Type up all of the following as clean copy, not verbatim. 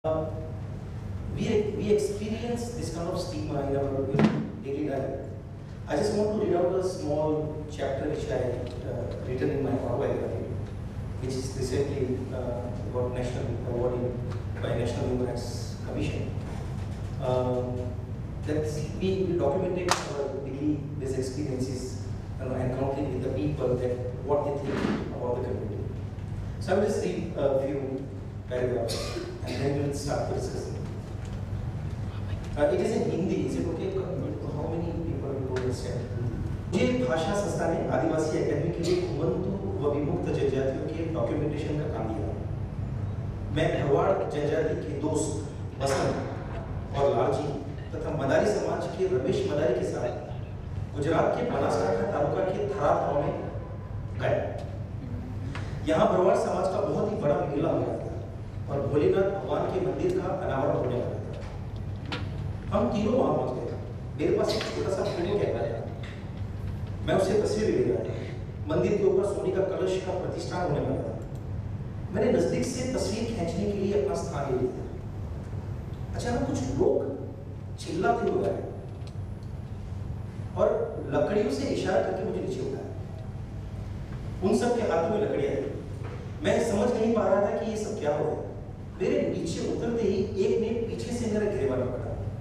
We experience this kind of stigma in our daily life. I just want to read out a small chapter which I written in my autobiography, which is recently got national award by National Human Rights Commission. That we documented our daily these experiences, encountering with the people, that what they think about the community. So I will just read a few paragraphs and then we will start the discussion. It is in Hindi. Is it okay? How many people will understand? मुझे भाषा संस्था ने आदिवासी academy के लिए घुमंतु व विमुक्त जनजातियों के डॉक्यूमेंटेशन का काम दिया। मैं भरवाड़ जनजाति के दोस्त बसंत और लालजी तथा मदारी समाज के रमेश मदारी के साथ गुजरात के बनासकांठा तालुका के थरा गांव में गए। यहाँ भरवाड़ समाज का बहुत ही बड़ा मेला हो रहा था और भोलेनाथ भगवान के मंदिर का अनावरण होने वाला था। हम तीनों वहां पहुंच गए। मेरे पास एक छोटा सा फोटो कैमरा था, मैं उसे तस्वीर ले रहा था। मंदिर के ऊपर सोने का कलश का प्रतिष्ठान होने वाला था। मैंने नजदीक से तस्वीर खींचने के लिए अपना स्थान ले लिया। अचानक कुछ लोग चिल्लाते हुए आए और लकड़ियों से इशारा करके मुझे नीचे उठाया। उन सब के हाथों में लकड़ियां थी। मैं समझ नहीं पा रहा था कि ये सब क्या हो रहा है। मेरे नीचे उतरते ही एक ने पीछे से मेरा गिरबान पकड़ा।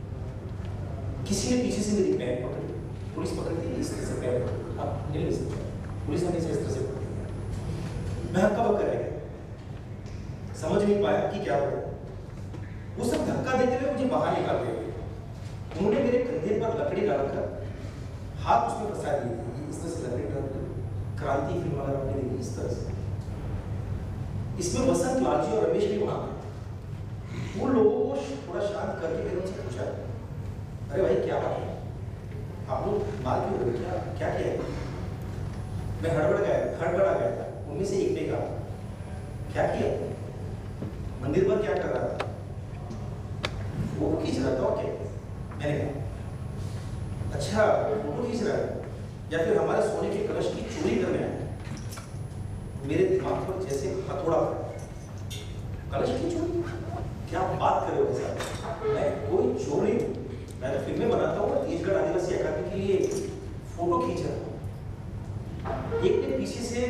किसी ने पीछे से मेरी पैर पकड़ी। पुलिस पकड़ती है इस तरह से पैर पकड़ी। आप नहीं ले सकते। पुलिस ने इस तरह से पकड़ी। मैं हक्का बक्का रह गया, समझ नहीं पाया कि क्या हो रहा है। वो सब धक्का देते हुए मुझे बाहर निकालते हुए उन्होंने मेरे कंधे पर लकड़ी डालकर हाथ उसमें फंसा दिए। इस तरह से लकड़ी डालकर क्रांति फिल्म वाला आपने देखी इस तरह से। इसमें बसंत, लालजी और रमेश भी वहां थे। उन लोगों को थोड़ा शांत करके मैंने उनसे पूछा, अरे भाई क्या बात है, आप लोग मार क्यों रहे, क्या किया है? मैं हड़बड़ा गया था। उनमें से एक ने कहा, क्या किया, मंदिर पर क्या कर रहा था? फोटो खींच रहा था और क्या? मैंने कहा, अच्छा फोटो खींच रहा है या फिर हमारे सोने के कलश की चोरी करने आया? मेरे दिमाग पर जैसे हथौड़ा पड़ा। कलश की चोरी? क्या बात कर रहे हो साहब? मैं कोई चोर नहीं हूँ। मैं तो फिल्में बनाता हूँ, तेजगढ़ आदिवासी अकादमी के लिए फोटो खींच रहा हूँ। एक ने पीछे से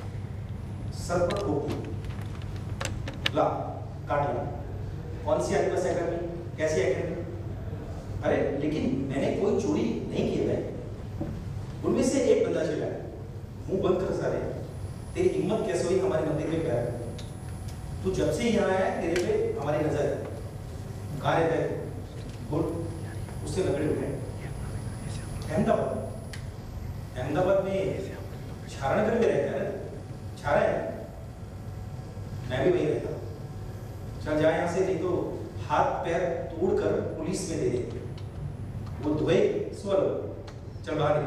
सर पर ठोक दी। ला, काट ला। कौन सी आदिवासी अकादमी, कैसी अकादमी? अरे लेकिन मैंने कोई चोरी नहीं की है। उनमें से एक बंदा चिल्लाया, मुंह बंद कर सारे, तेरी हिम्मत कैसे हुई हमारे मंदिर में पैर? तू जब से यहाँ आया है तेरे पे हमारी नजर है। कहाँ रहता है? गुड। उससे लकड़ी उठाए। अहमदाबाद में छारा नगर में रहता है। छारा है, मैं भी वही रहता हूँ। चल जा यहाँ से, नहीं तो हाथ पैर तोड़कर पुलिस में दे दे। वो दुबई स्वर, चल बाहर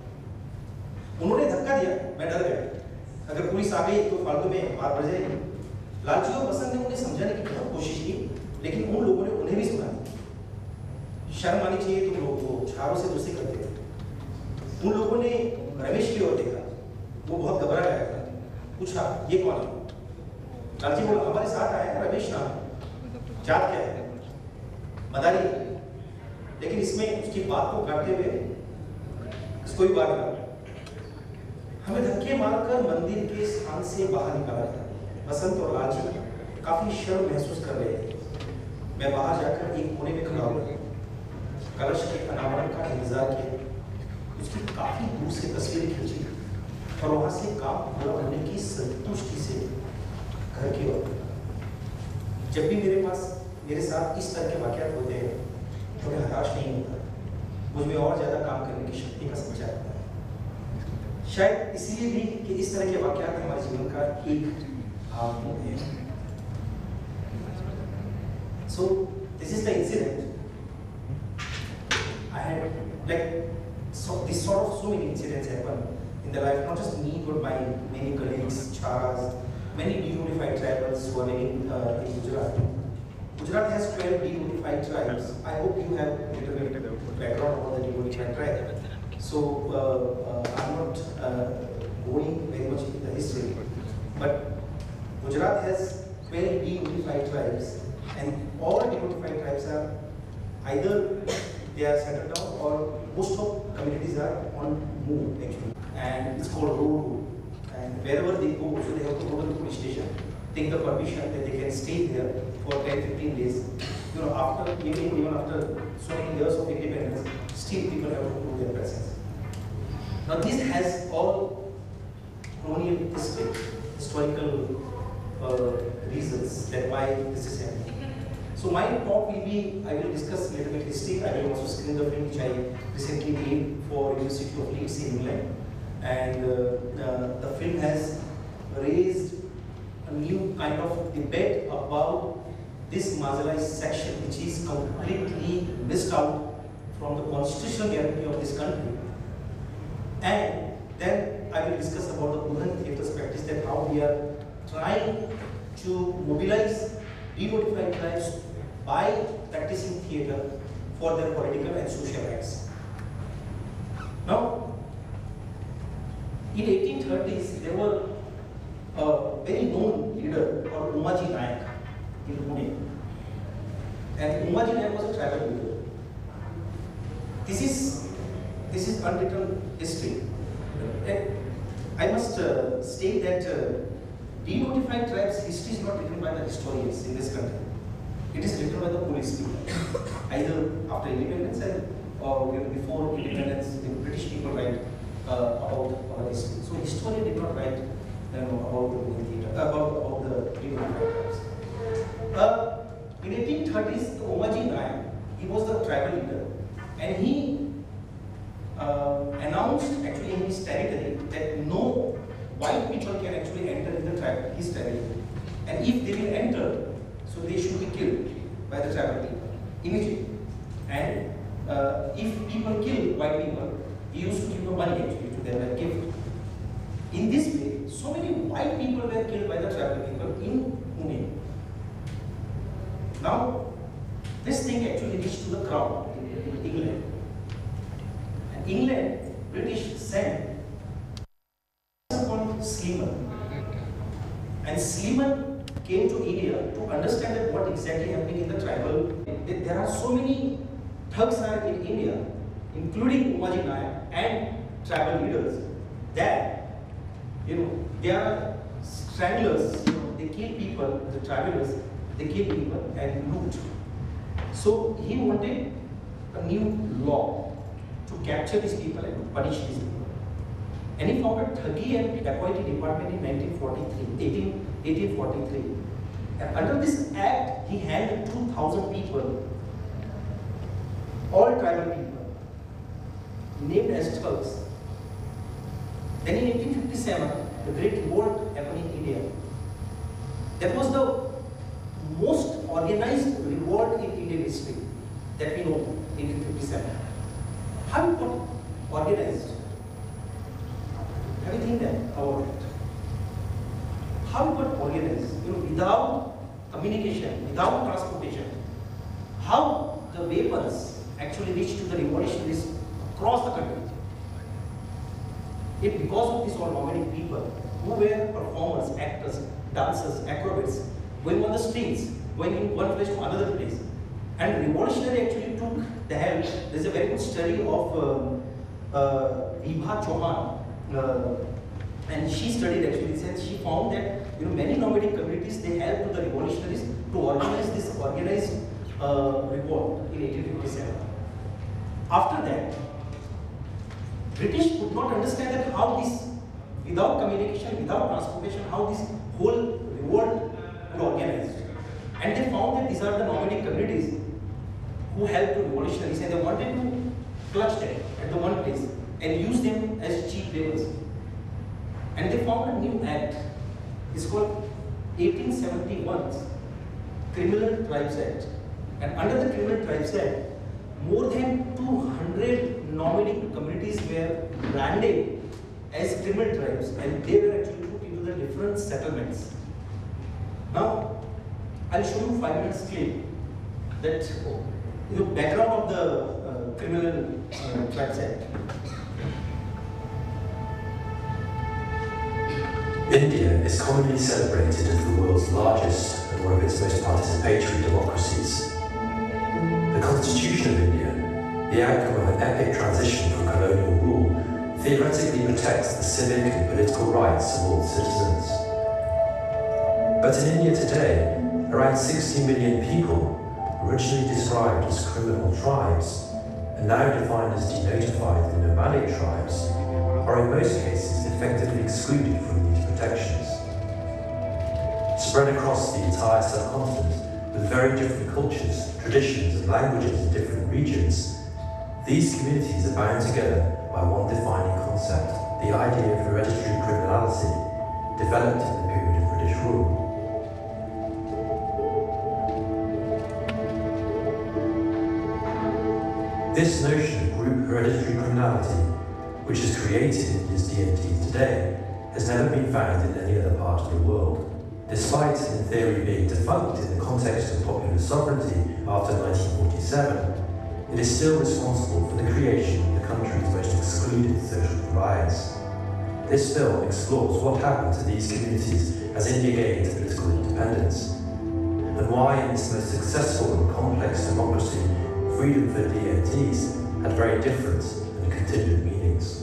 निकल। उन्होंने धक्का दिया, मैं डर गया। अगर पुलिस आ गई तो फालतू में बात बढ़ जाएगी। लालजी और बसंत ने उन्हें समझाने की बहुत कोशिश की, लेकिन उन लोगों ने उन्हें भी सुना। शर्म आनी चाहिए तुम लोगों को, छारों से दोस्ती करते थे। उन लोगों ने रमेश की ओर देखा, वो बहुत घबरा गया था। पूछा, ये कौन है? लालजी बोला, हमारे साथ आया है, रमेश नाम। जात क्या है? मदारी। लेकिन इसमें उसकी बात को काटते हुए इसको ही बात करा। हमें धक्के मारकर मंदिर के स्थान से बाहर निकाला था। बसंत और लालजी काफी शर्म महसूस कर रहे थे। मैं बाहर जाकर एक कोने में खड़ा हुआ, कलश के अनावरण का इंतजार किया। उसकी काफी दूर से तस्वीर खींची और वहां से काम पूरा होने की संतुष्टि से घर की ओर। जब भी मेरे साथ इस तरह के वाकयात होते हैं तो मैं हताश नहीं होता। मुझ में और ज्यादा काम करने की शक्ति का संचार होता है। शायद इसलिए भी कि इस तरह के वाकयात हमारे जीवन का एक भाग होते हैं। So this is the incident. I had this sort of so many incidents happen in the life, not just me but my many colleagues, Chharas, many de-notified tribals who are living in Gujarat. Gujarat has 12 de-notified tribes. I hope you have a little bit background about the de-notified tribe. So I'm not going very much into the history, but Gujarat has 12 de-notified tribes And all de-notified tribes are either they are settled down or most of communities are on move actually. And it's called road. And wherever they go, so they have to go to the police station, take the permission that they can stay there for 10-15 days. You know, after even after so many years of independence, still people have to prove their presence. Now this has all colonial history, historical reasons that why this is happening. So my talk will be, I will discuss a little bit history. I will also screen the film which I recently made for University of Leeds in England. And the film has raised a new kind of debate about this marginalized section which is completely missed out from the constitutional guarantee of this country. And then I will discuss about the Budhan Theatre's practice, that how we are trying to mobilize de-notified tribes by practicing theatre for their political and social rights. Now, in 1830s, there were a very known leader called Umaji Nayak in Pune. And Umaji Nayak was a tribal leader. This is unwritten history. And I must state that de-notified tribes history is not written by the historians in this country. It is written by the police people. Either after independence or before independence, the British people write about our history. So historian did not write about the Budhan Theatre, about the de-notified tribes. In 1830s, the Umaji Nayak, he was the tribal leader, and he announced actually in his territory that no white people can actually enter in the tribe, his territory. And if they will enter, so they should be killed by the tribal people immediately. And if people kill white people, he used to give the money actually to them as gift. In this way, so many white people were killed by the tribal people in Pune. Now, this thing actually reached to the crown in England. And England, British sent someone Sleeman. And Sleeman came to India to understand that what exactly happening in the tribal. There are so many thugs are in India, including Umaji Nayak and tribal leaders, that they are stranglers. They kill people, the travelers, they kill people and loot. So he wanted a new law to capture these people and to punish these people. And he founded Thuggy and Dacoity Department in 1843. And under this act, he hanged 2,000 people, all tribal people, named as thugs. Then in 1857, the Great Revolt happened in India. That was the most organized revolt in Indian history that we know in 1857. How it got organized? Have you think that about it? How it got organized? Without communication, without transportation, how the weapons actually reached to the revolutionaries across the country? Because of these all nomadic people who were performers, actors, dancers, acrobats, going on the streets, going in one place to another place. And revolutionary actually took the help. There's a very good study of Vibha Chauhan, and she studied actually, since she found that many nomadic communities, they helped the revolutionaries to organize this organized revolt in 1857. After that, British could not understand that how this, without communication, without transportation, how this whole revolt could organize. And they found that these are the nomadic communities who helped the revolutionaries, and they wanted to clutch them at the one place and use them as cheap laborers. And they found a new act. It's called 1871's Criminal Tribes Act. And under the Criminal Tribes Act, more than 200 nomadic communities were branded as criminal tribes, and they were actually put into the different settlements. Now, I'll show you 5 minutes clip that the background of the Criminal Tribes Act. India is commonly celebrated as the world's largest and one of its most participatory democracies. The Constitution of India, the outcome of an epic transition from colonial rule, theoretically protects the civic and political rights of all citizens. But in India today, around 60 million people, originally described as criminal tribes, and now defined as de-notified and nomadic tribes, are in most cases effectively excluded from these protections. Spread across the entire subcontinent, with very different cultures, traditions and languages in different regions, these communities are bound together by one defining concept, the idea of hereditary criminality, developed in the period of British rule. This notion of group hereditary criminality, which is created in India's DNTs today, has never been found in any other part of the world. Despite, in theory, being defunct in the context of popular sovereignty after 1947, it is still responsible for the creation of the country's most excluded social divides. This film explores what happened to these communities as India gained political independence, and why in this most successful and complex democracy, freedom for DNTs had very different and contingent meanings.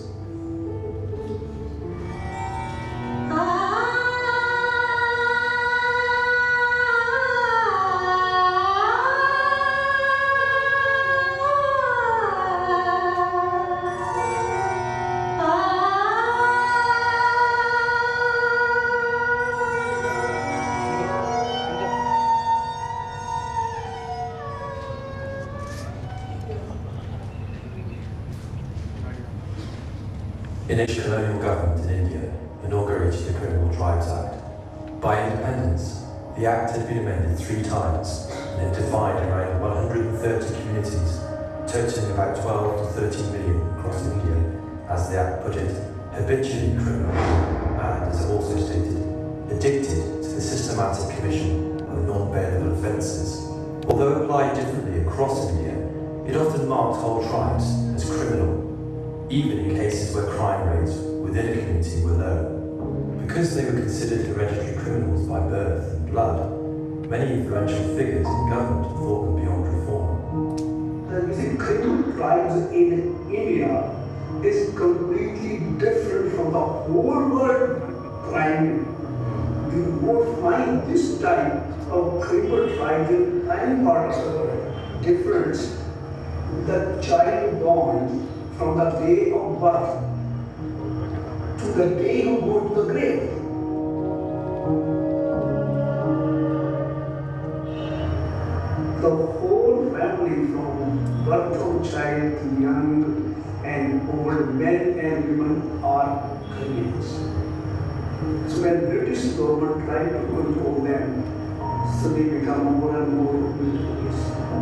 Initial colonial government in India inaugurated the Criminal Tribes Act. By independence, the Act had been amended 3 times and it defined around 130 communities, totaling about 12 to 13 million across India, as the Act put it, habitually criminal and, as it also stated, addicted to the systematic commission of non-bailable offences. Although applied differently across India, it often marked whole tribes as criminal, even in cases where crime rates within a community were low. Because they were considered hereditary criminals by birth and blood, many influential figures in government thought them beyond reform. The criminal tribes in India is completely different from the whole world crime. You won't find this type of criminal tribes in any part of the world. Difference, the child born from the day of birth to the day you go to the grave. The whole family, from birth of child to young and old men and women, are criminals. So when British government tried to control them, so they become more and more notorious.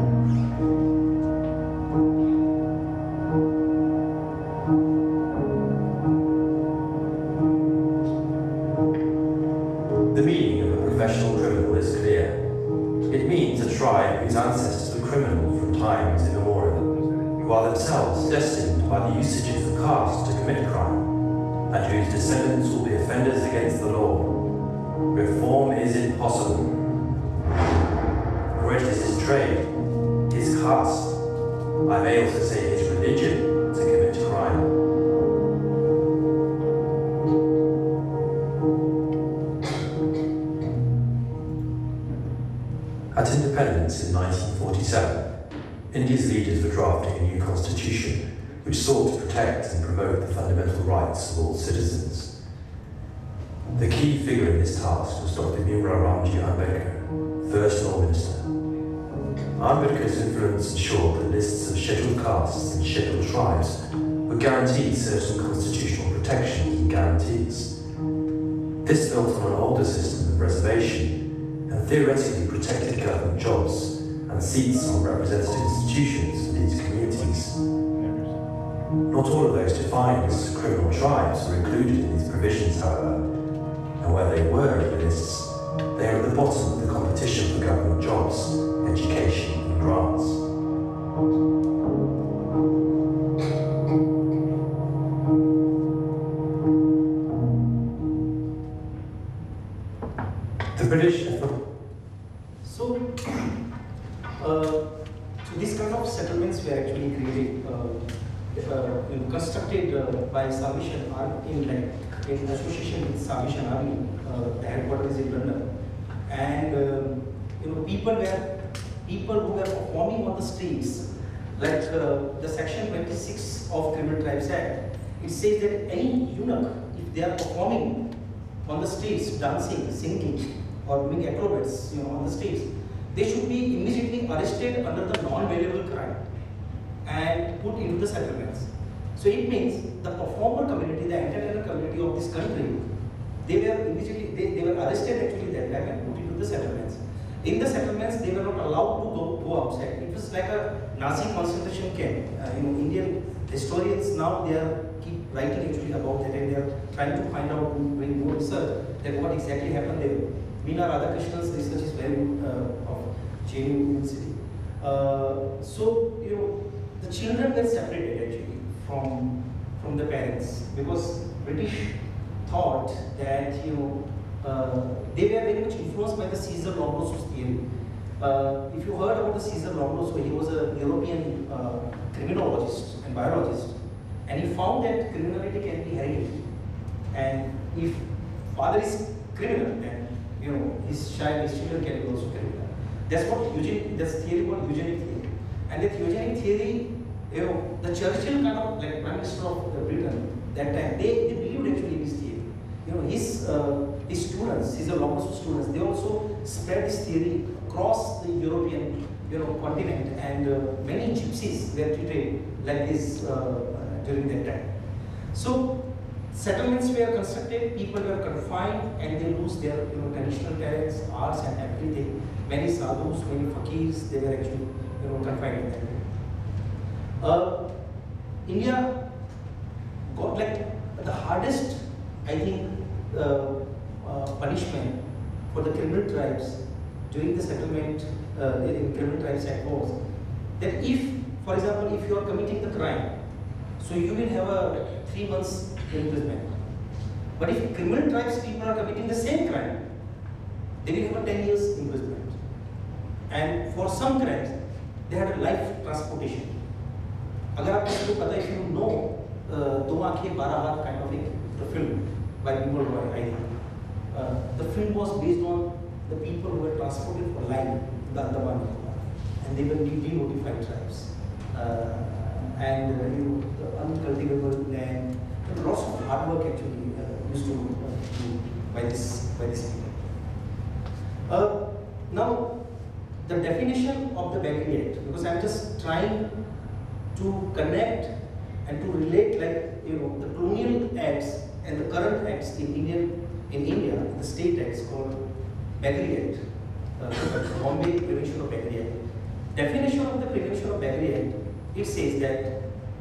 The meaning of a professional criminal is clear. It means a tribe whose ancestors were criminal from times immemorial, who are themselves destined by the usages of caste to commit crime, and whose descendants will be offenders against the law. Reform is impossible. For it is his trade, his caste, I may also say his religion, to commit crime. At independence in 1947, India's leaders were drafting a new constitution which sought to protect and promote the fundamental rights of all citizens. The key figure in this task was Dr. Ambedkar, first Law Minister. Ambedkar's influence ensured that lists of scheduled castes and scheduled tribes would guarantee certain constitutional protections and guarantees. This built on an older system of reservation and theoretically protected government jobs and seats on representative institutions for these communities. Not all of those defined as criminal tribes were included in these provisions, however, and where they were in the lists, they are at the bottom of the competition for government jobs, education and grants. British... So these kind of settlements were actually created, constructed by Salvation Army in association with Salvation Army. The headquarters is in London, and people who were performing on the streets, like the section 26 of Criminal Tribes Act. It says that any eunuch, if they are performing on the streets, dancing, singing, or doing acrobats, on the streets, they should be immediately arrested under the non-bailable crime and put into the settlements. So it means the performer community, the entertainer community of this country, they were arrested actually that time and put into the settlements. In the settlements, they were not allowed to go outside. It was like a Nazi concentration camp. Indian historians now keep writing actually about that, and they are trying to find out, doing more research, that what exactly happened there. Meena Radhakrishnan's research is very good of JNU University. So the children were separated actually from the parents, because British thought that they were very much influenced by the Cesar Lombroso's theory. If you heard about the Cesar Lombroso, he was a European criminologist and biologist, and he found that criminality can be hereditary. And if father is criminal, then his children can be also criminal. That's what that's theory called eugenic theory. And that eugenic theory, the Churchill kind of like Prime Minister of Britain that time, they believed actually in this theory. His students, his Lombroso students, they also spread this theory across the European continent, and many gypsies were treated like this during that time. So settlements were constructed, people were confined, and they lose their traditional talents, arts, and everything. Many sadhus, many fakirs, they were actually confined in that way. India got like the hardest, I think, punishment for the criminal tribes during the settlement in Criminal Tribes Act was that if, for example, if you are committing the crime, so you will have a 3 months imprisonment. But if criminal tribes people are committing the same crime, they will have a 10 years imprisonment. And for some crimes, they had a life transportation. If you know Do Aankhein Bara Haath kind of thing, the film by Bimal Roy, I think. The film was based on the people who were transported for life in the Andaman Nicobar, and they were de-notified tribes. And the uncultivable land, lots of hard work actually used to do by this people. Now, the definition of the Bagri Act, because I'm just trying to connect and to relate, like the colonial acts and the current acts in India, the state acts called Bagri Act, Bombay Prevention of Bagri Act. Definition of the Prevention of Bagri Act, it says that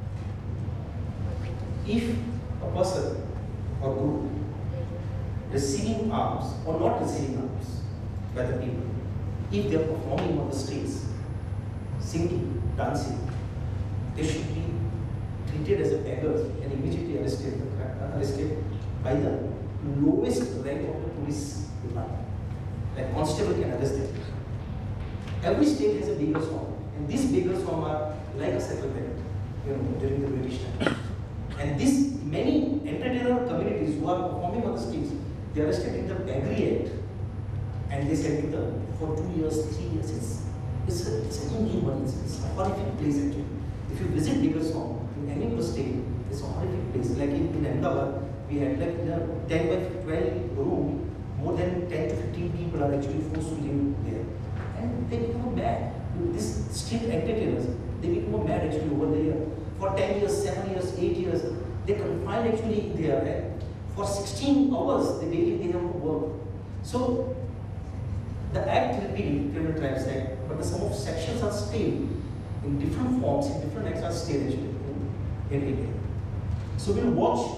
if a person or group receiving arms or not receiving arms by the people, if they are performing on the streets, singing, dancing, they should be treated as a beggars and immediately arrested by the lowest rank of the police department. Like constable can arrest them. Every state has a beggar song, and these beggar songs are like a settlement, during the British time. And this many entertainer communities who are performing on the streets, they are arrested in the Bagri Act, and they sent to them for 2 years, 3 years. It's an inhuman, it's a horrific place actually. If you visit beggar song in any of the state, it's a horrific place. Like in Ahmedabad, we had like in a 10 by 12 room, more than 10 to 15 people are actually forced to live there. And they become mad. These street entertainers, they become mad actually over the year. For 10 years, 7 years, 8 years, they confined actually there. And for 16 hours, they have to work. So the act repeated, Criminal Tribes Act, but some of sections are still in different forms, in different acts are still actually in India. So we'll watch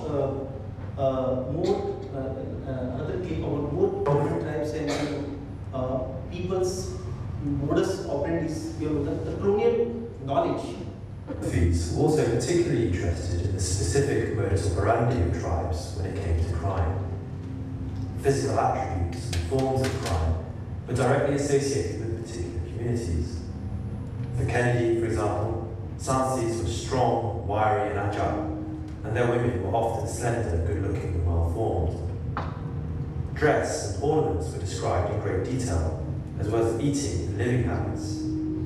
another clip about more Criminal Tribes and people's modus operandi, the colonial knowledge. Fees were also particularly interested in the specific modus operandi of tribes when it came to crime. physical attributes and forms of crime were directly associated with particular communities. For Kennedy, for example, Sansis were strong, wiry and agile, and their women were often slender, good-looking and well-formed. Dress and ornaments were described in great detail, as well as eating and living habits.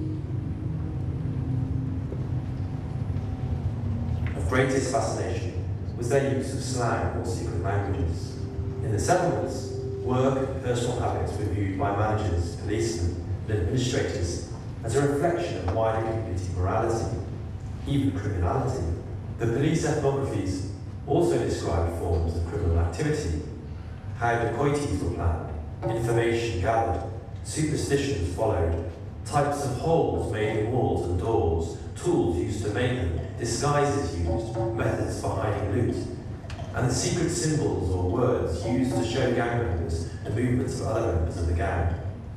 Of greatest fascination was their use of slang or secret languages. In the settlements, work and personal habits were viewed by managers, policemen and administrators as a reflection of wider community morality, even criminality. The police ethnographies also described forms of criminal activity, how dacoities were planned, information gathered, superstitions followed, types of holes made in walls and doors, tools used to make them, disguises used, methods for hiding loot, and the secret symbols or words used to show gang members the movements of other members of the gang.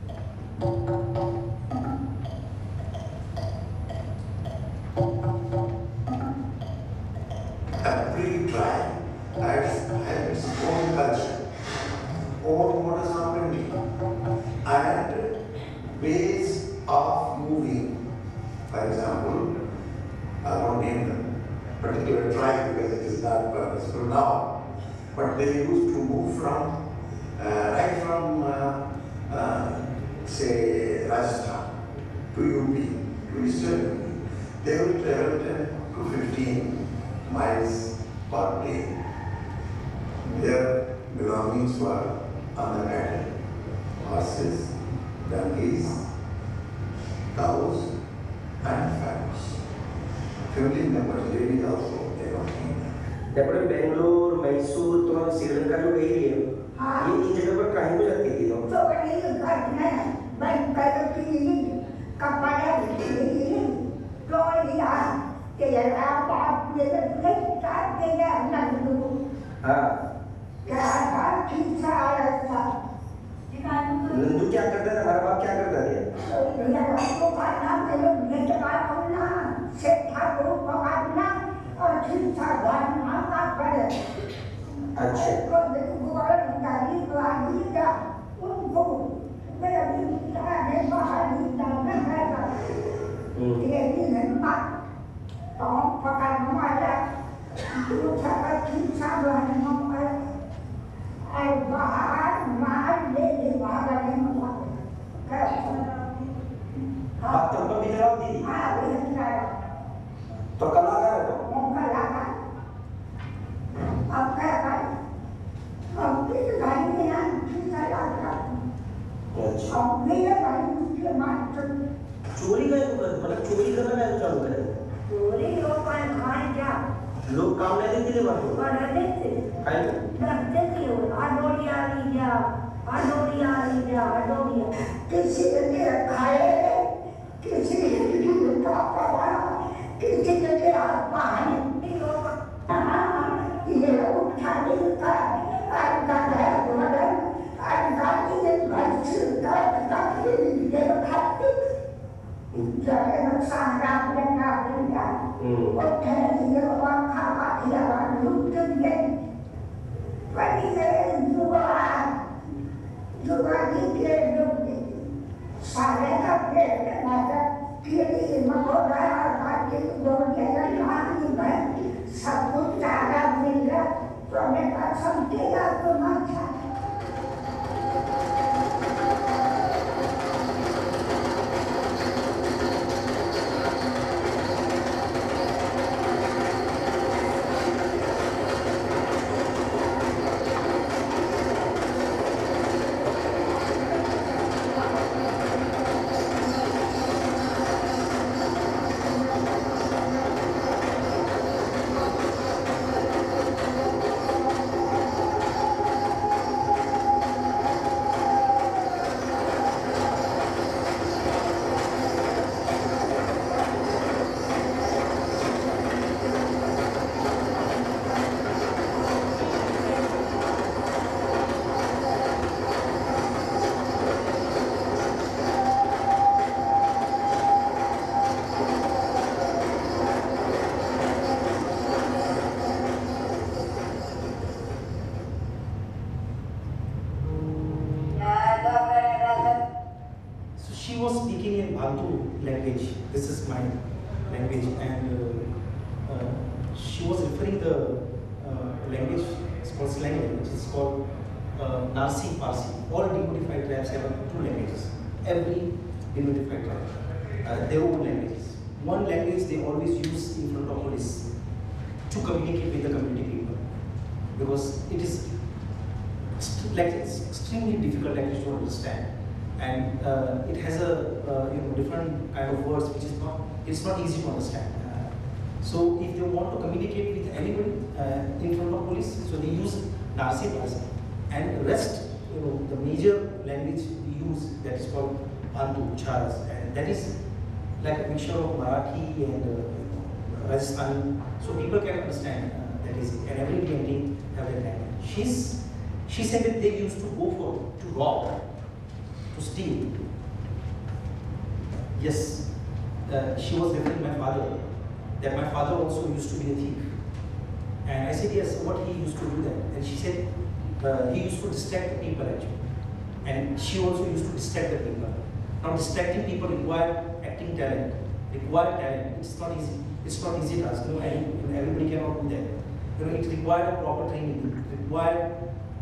Every tribe has its own culture, own modus operandi, and ways of moving. For example, I won't name them particular tribe because it is not purposeful now, but they used to move from right from say Rajasthan to UP to Eastern UP. They will travel 10 to 15 miles per day. Their belongings were on the cattle, horses, donkeys, cows, and farms. Family members, ladies also, they don't need them. Deputy Bangalore, Mysore, तो श्रीलंका जो गई है, ये इन जगह पर कहीं भी जाती थी तो? तो बड़ी घटना है, बैंक का तो की कपड़ा भी तो यार कि यार आप ये तो स्टार्ट किया अपना गुरु हाँ क्या बात ठीक सा आया था नंदू क्या करता था हमारा बाप क्या करता था तो यार आपको का नाम के लोग नेट का होना से ठाकुर पकड़ना और ठीक सा गाना का पड़े अच्छा को देखो गाड़ी तो आगे का उनको मैं अभी ने बाहर निकलना है ये नहीं बात तो पकड़ना आया तो सारा ठीक सा गाना पर और बाहर मार ले बाहर नहीं मार बात तो कभी जवाब दी हाँ वही है तो कलाकार तो कलाकार अब क्या कर अब किस गाड़ी में यहाँ किसा लगा अच्छा अब मेरे गाड़ी के मार चोरी का मतलब चोरी करना है चालू करे चोरी लोग खाए क्या लोग काम नहीं देते थे बाबू और देते काहे करते क्यों आडोरिया किसी ने खाए किसी ने पापा किसी ने पानी ये उठाने का है बदन गाड़ी ने बस का ये खाते जाए नुकसान का और ठहर ये खावा दिया लूट दिए बड़ी जुआ के लोग सारे का पेट नाटक कीड़ी मकोड़ा बाकी लोग सब कुछ चारा मिल गया तो मैं कसम देगा तो मत my language, and she was referring the language, it's called slang language, it's called Narsi Parsi. All de-notified tribes have 2 languages. Every de-notified tribe, their own languages. One language they always use in front of police to communicate with the community people, because it is it's extremely difficult language to understand, and it has a different kind of words which is not easy to understand. So if they want to communicate with anybody in front of police, so they use Narsi Parsi, and the rest, the major language we use, that is called Bantu, Chhara, and that is like a mixture of Marathi and Rajasthani, so people can understand that is, and every DNT have their language. She said that they used to go to rob, to steal. Yes, she was referring to my father, that my father also used to be a thief. And I said, yes, what he used to do that? And she said, he used to distract the people actually. And she also used to distract the people. Now distracting people require acting talent, require talent. It's not easy. It's not easy task. And everybody cannot do that. It required a proper training. It required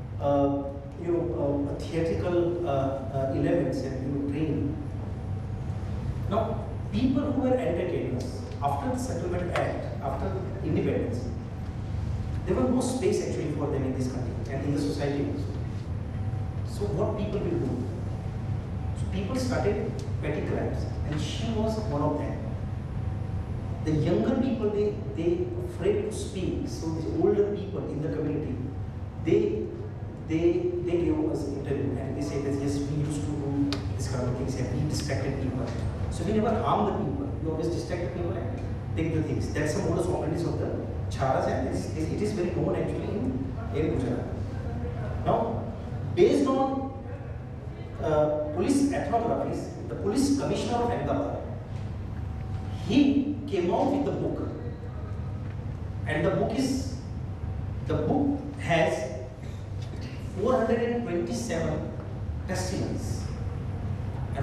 a theatrical elements and training. Now, people who were entertainers, after the Settlement Act, after independence, there was no space actually for them in this country and in the society also. So what people will do? So people started petty crimes, and she was one of them. The younger people, they afraid to speak. So the older people in the community, they gave us an interview and they said that yes, we used to do this kind of things and we distracted people. So we never harm the people. We always distract the people and take the things. That's the modus operandi of the Chharas, and it is very known actually in Gujarat. Now, based on police ethnographies, the police commissioner of Ahmedabad, he came out with the book, and the book has 427 testimonies, and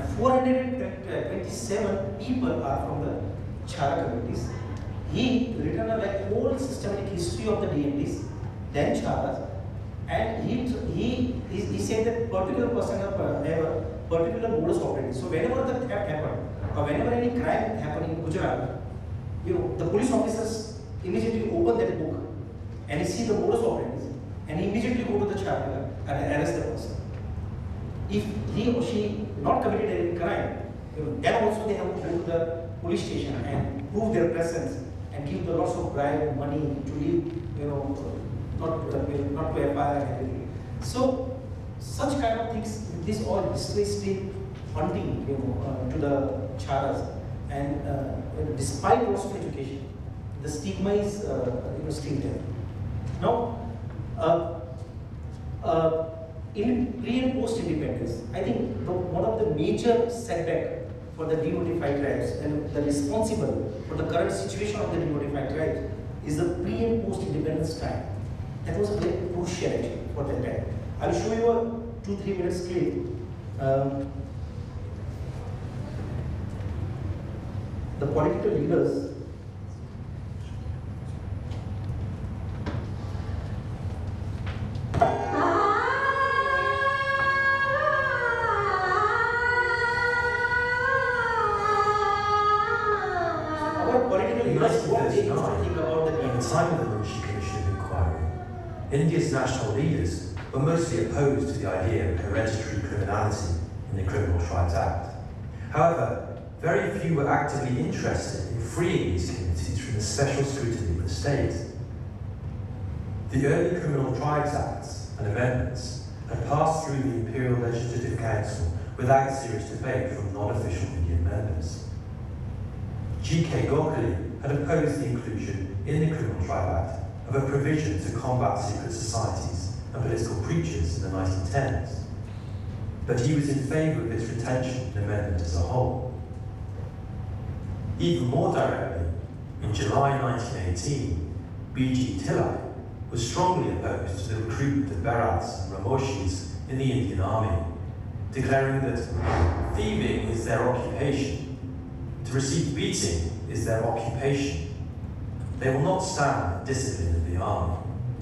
427 people are from the Chhara communities. He written a whole systematic history of the DNTs, then Chharas, and he said that particular person have a particular modus operandi. So whenever the theft happened, or whenever any crime happened in Gujarat, the police officers immediately open that book and he see the modus operandi, and he immediately go to the Chhara and arrest the person. If he or she not committed any crime, then also they have to go to the police station and prove their presence and give the lots of bribe money to leave, not to FIR and everything. So such kind of things, this all history funding, to the Chharas, and despite lots of education, the stigma is, still there. Now, in pre and post independence, I think one of the major setback for the de-notified tribes and the responsible for the current situation of the de-notified tribes is the pre and post independence time. That was very crucial actually for that time. I will show you a 2-3 minutes clip. The political leaders India's national leaders were mostly opposed to the idea of hereditary criminality in the Criminal Tribes Act. However, very few were actively interested in freeing these communities from the special scrutiny of the state. The early Criminal Tribes Acts and amendments had passed through the Imperial Legislative Council without serious debate from non-official Indian members. G.K. Gokhale had opposed the inclusion in the Criminal Tribe Act of a provision to combat secret societies and political preachers in the 1910s, but he was in favour of its retention and amendment as a whole. Even more directly, in July 1918, B.G. Tillai was strongly opposed to the recruitment of Berats and Ramoshis in the Indian Army, declaring that thieving is their occupation, To receive beating is their occupation. They will not stand the discipline of the army.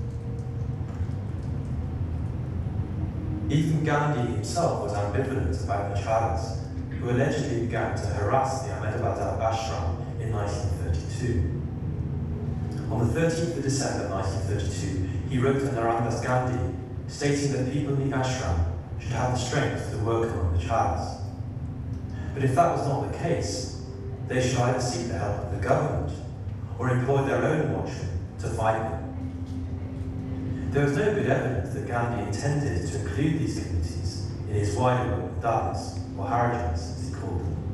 Even Gandhi himself was ambivalent about the Chharas, who allegedly began to harass the Ahmedabad ashram in 1932. On the 13th of December 1932, he wrote to Narendra Gandhi, stating that people in the ashram should have the strength to work among the Chharas. But if that was not the case, they should either seek the help of the government or employ their own watchmen to fight them. There was no good evidence that Gandhi intended to include these communities in his wider work with Dalits, or Harijans as he called them.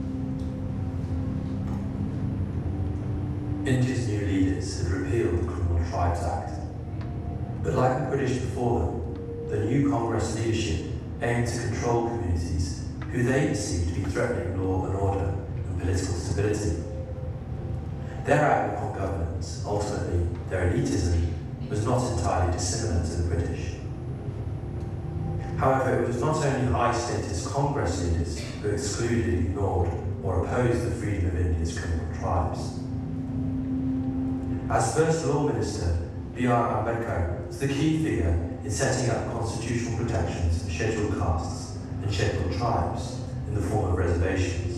India's new leaders had repealed the Criminal Tribes Act. But like the British before them, the new Congress leadership aimed to control communities who they perceived to be threatening law and order and political stability. Their outlook on governance, ultimately their elitism, was not entirely dissimilar to the British. However, it was not only high-status Congress leaders who excluded, ignored, or opposed the freedom of India's criminal tribes. As First Law Minister, B.R. Ambedkar was the key figure in setting up constitutional protections for scheduled castes and scheduled tribes in the form of reservations.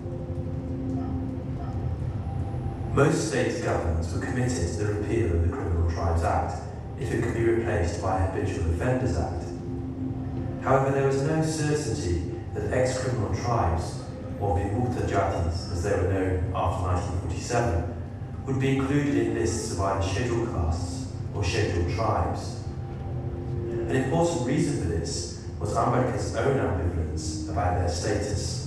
Most state governments were committed to the repeal of the Criminal Tribes Act if it could be replaced by a Habitual Offenders Act. However, there was no certainty that ex-criminal tribes, or Vimukta Jatis as they were known after 1947, would be included in lists of either scheduled castes or scheduled tribes. An important reason for this was Ambedkar's own ambivalence about their status.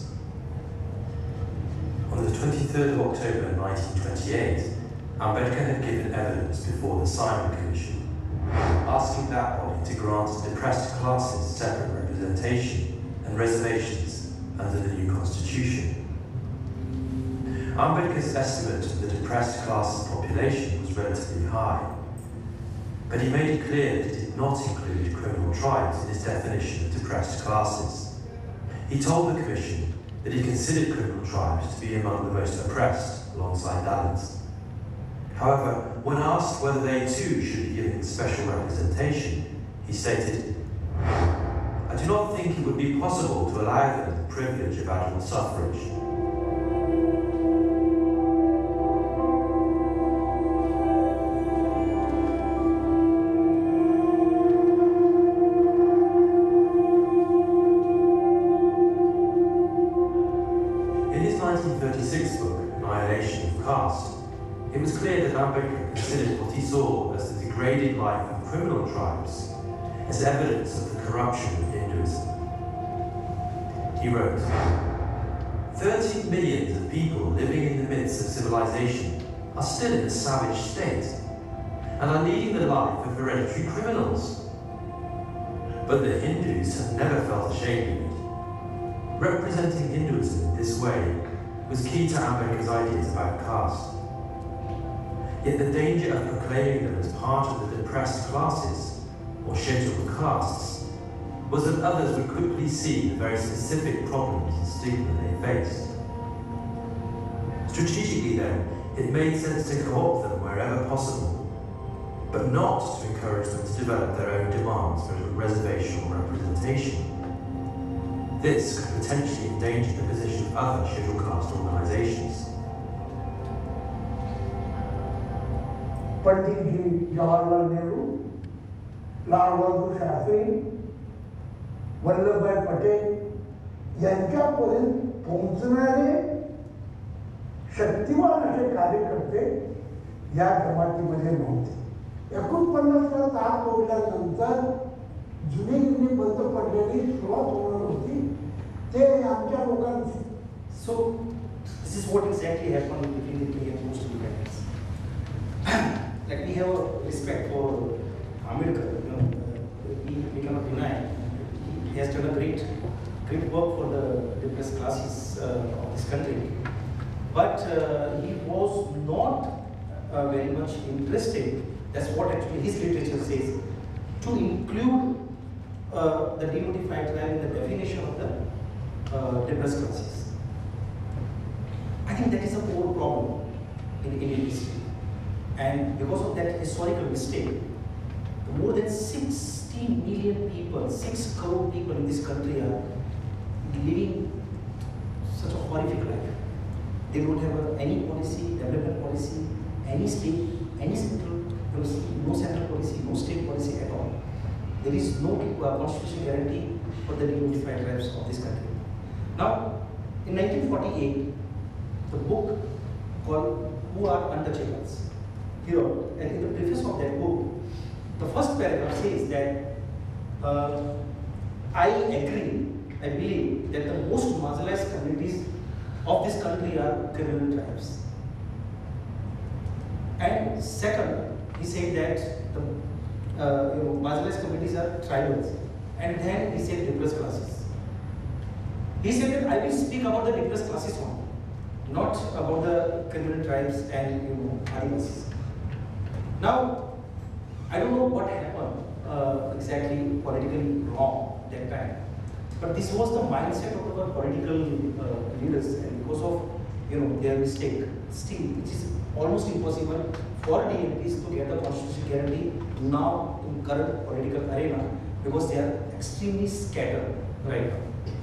On the 23rd of October 1928, Ambedkar had given evidence before the Simon Commission, asking that body to grant depressed classes separate representation and reservations under the new constitution. Ambedkar's estimate of the depressed classes population was relatively high, but he made it clear that it did not include criminal tribes in his definition of depressed classes. He told the Commission that he considered criminal tribes to be among the most oppressed alongside Dalits. However, when asked whether they too should be given special representation, he stated, "I do not think it would be possible to allow them the privilege of adult suffrage." In his 1936 book, Annihilation of Caste, it was clear that Ambedkar considered what he saw as the degraded life of criminal tribes as evidence of the corruption of Hinduism. He wrote, 30 millions of people living in the midst of civilization are still in a savage state and are leading the life of hereditary criminals. But the Hindus have never felt ashamed of it. Representing Hinduism in this way was key to Ambedkar's ideas about caste. Yet the danger of proclaiming them as part of the depressed classes, or scheduled castes, was that others would quickly see the very specific problems and stigma they faced. Strategically then, it made sense to co-opt them wherever possible, but not to encourage them to develop their own demands for reservational representation. This could potentially endanger the position of other scheduled caste organisations. पंडित जी जवाहरलाल नेहरू, लाल बहादूर शास्त्री, वल्लभभाई पटेल यांच्यापर्यंत पोहोचणारे शक्तिवान असे कार्यकर्ते या जमातीमध्ये नव्हते. 49 तास तोडल्यानंतर जुनी बंद पडलेली सुरुवात होणार होती ते आमच्या लोकांची. So this is what exactly happened between the three most independents. Like we have a respect for Ambedkar, we cannot deny. He has done a great work for the depressed classes of this country. But he was not very much interested, that's what actually his literature says, to include the de-notified tribe in the definition of the depressed classes. I think that is a core problem in Indian history. And because of that historical mistake, more than 60 million people, 6 crore people in this country are living such a horrific life. They don't have any policy, development policy, any state, any central, there was no central policy, no state policy at all. There is no constitutional guarantee for the de-notified tribes of this country. Now, in 1948, the book called Who Are Untouchables, he wrote, and in the preface of that book, the first paragraph says that I agree, I believe that the most marginalized communities of this country are criminal tribes. And second, he said that the marginalized communities are tribals. And then he said depressed classes. He said that I will speak about the depressed classes only, not about the criminal tribes and advocacies. Now, I don't know what happened exactly politically wrong that time, but this was the mindset of our political leaders, and because of their mistake, still it is almost impossible for DNTs to get a constitutional guarantee now in current political arena because they are extremely scattered right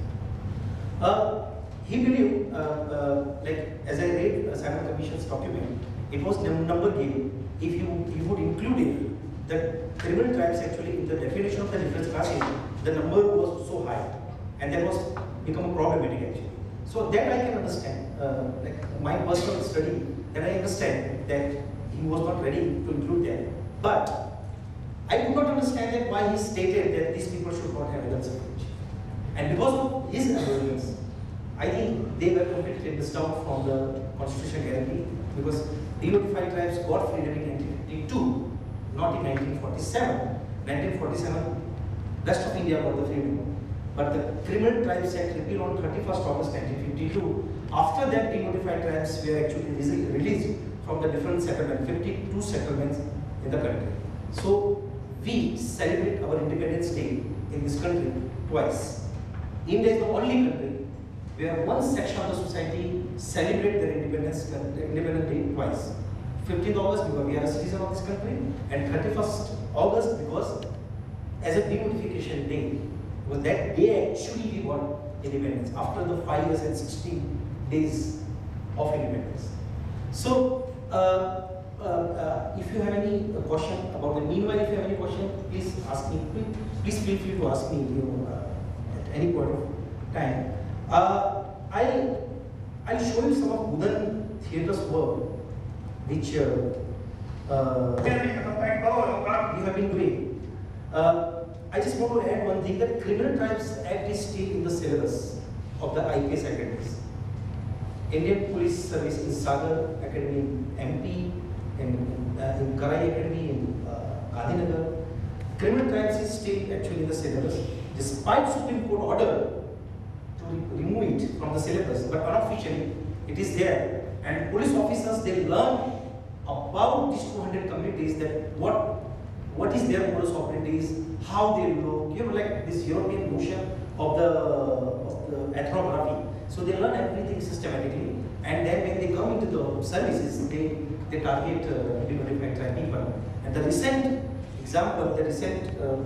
now. He believed, like as I read Simon Commission's document, it was number game. If you would include it, the criminal tribes actually in the definition of the different classes, the number was so high, and that was become problematic actually. So that I can understand, like my personal study, that I understand that he was not ready to include that. But I could not understand that why he stated that these people should not have adult suffrage. And because of his arguments, I think they were completely missed out from the constitutional guarantee, because de-notified tribes got freedom in 1952, not in 1947. 1947, rest of India got the freedom. But the Criminal Tribes Act repealed on 31st August 1952. After that, de-notified tribes were actually released from the different settlements, 52 settlements in the country. So we celebrate our Independence Day in this country twice. India is the only country where one section of the society celebrate their Independence Day twice. 15th August because we are a citizen of this country, and 31st August because as a de-notification day, because that day actually we got independence after the 5 years and 16 days of independence. So, if you have any question about the meanwhile, if you have any question, please ask me. Please feel free to ask me at any point of time. I'll show you some of Budhan Theatre's work, which we have been doing. I just want to add one thing, that Criminal Tribes Act is still in the syllabus of the IPS academies. Indian Police Service in Sagar Academy in MP, in Karai Academy in Gandhinagar. Criminal Tribes is still actually in the syllabus, despite Supreme Court order to remove it from the syllabus, but unofficially it is there. And police officers, they learn about these 200 communities, that what is their modus operandi, how they look, like this European notion of the ethnography. So they learn everything systematically, and then when they come into the services, they target de-notified tribe people. And the recent example, the recent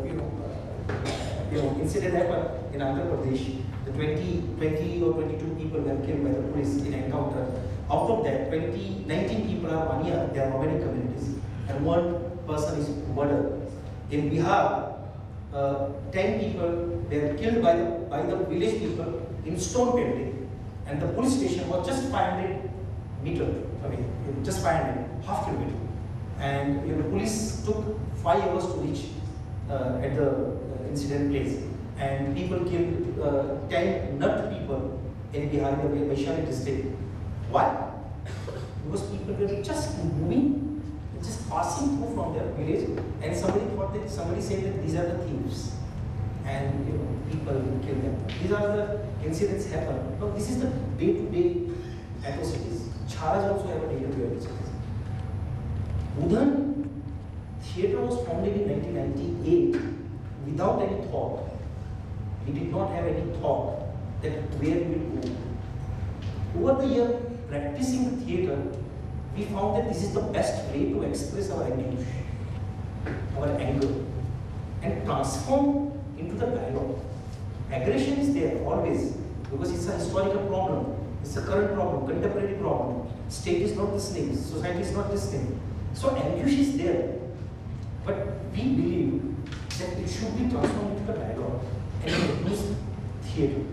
incident happened in Andhra Pradesh. The 20 or 22 people were killed by the police in encounter. Out of that, 19 people are Mania, they are nomadic communities, and one person is murdered. In Bihar, 10 people were killed by the village people in stone pelting, and the police station was just 500 meters away, just 500, half kilometer. And the police took 5 hours to reach at the incident place, and people killed 10 nut people in Bihar, in the Vaishali district. Why? Because people were just moving, just passing through from their village, and somebody said that these are the thieves, and people kill them. These are the incidents happen. Now this is the day-to-day atrocities. Chhara also have a day-to-day atrocities. Budhan Theatre was founded in 1998 without any thought. We did not have any thought that where we will go. Over the year, practicing the theatre, we found that this is the best way to express our anguish, our anger, and transform into the dialogue. Aggression is there always because it's a historical problem, it's a current problem, contemporary problem. State is not listening, society is not listening. So anguish is there, but we believe that it should be transformed into the dialogue and use theatre.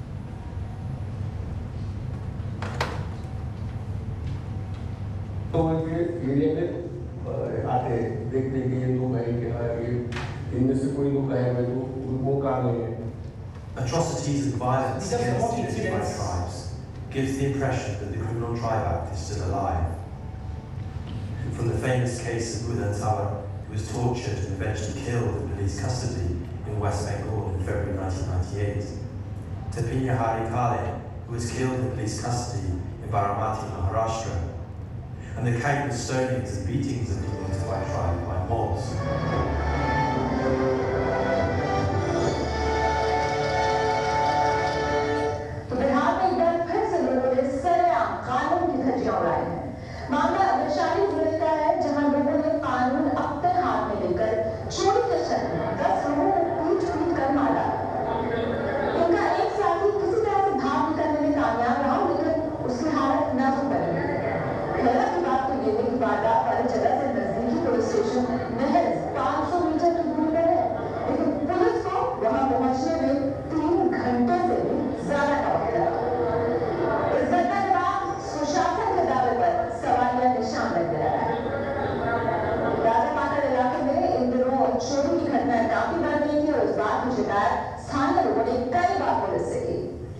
तो ये area में आते हैं देखते कि ये लोग हैं क्या ये इनमें से कोई लोग हैं तो वो कहाँ गए हैं. Atrocities and violence against de-notified tribes gives the impression that the Criminal Tribe Act is still alive. From the famous case of Budhan Sabar, who was tortured and eventually killed in police custody in West Bengal in February 1998, to Hari, who was killed in police custody in Baramati, Maharashtra, and the countless stonings and beatings of de-notified tribes by mobs. तो बिहार में एक बार फिर से लोगों ने सरेआम कानून की धज्जियां उड़ाई हैं। मामला वैशाली जिले का है, जहां लोगों ने कानून अपने हाथ में लेकर चोरी के शक में 10 लोगों को पीट कर मारा। उनका एक साथी किसी तरह से भाग निकलने में कामयाब रहा, लेकिन उसकी हालत नाजुक बनी। हैरत की बात तो ये है कि वारदात वाली जगह से नजदीकी पुलिस स्टेशन महज 500 मीटर की दूरी पर है, लेकिन पुलिस को वहां पहुंचने में 3 घंटे से भी ज्यादा का वक्त लगा। इस घटना के बाद सुशासन के दावे पर सवालिया निशान लग गया है। राजापाटन इलाके में इन दिनों चोरी की घटनाएं काफी बढ़ गई थी और इस बात की शिकायत स्थानीय लोगों ने कई बार पुलिस से की।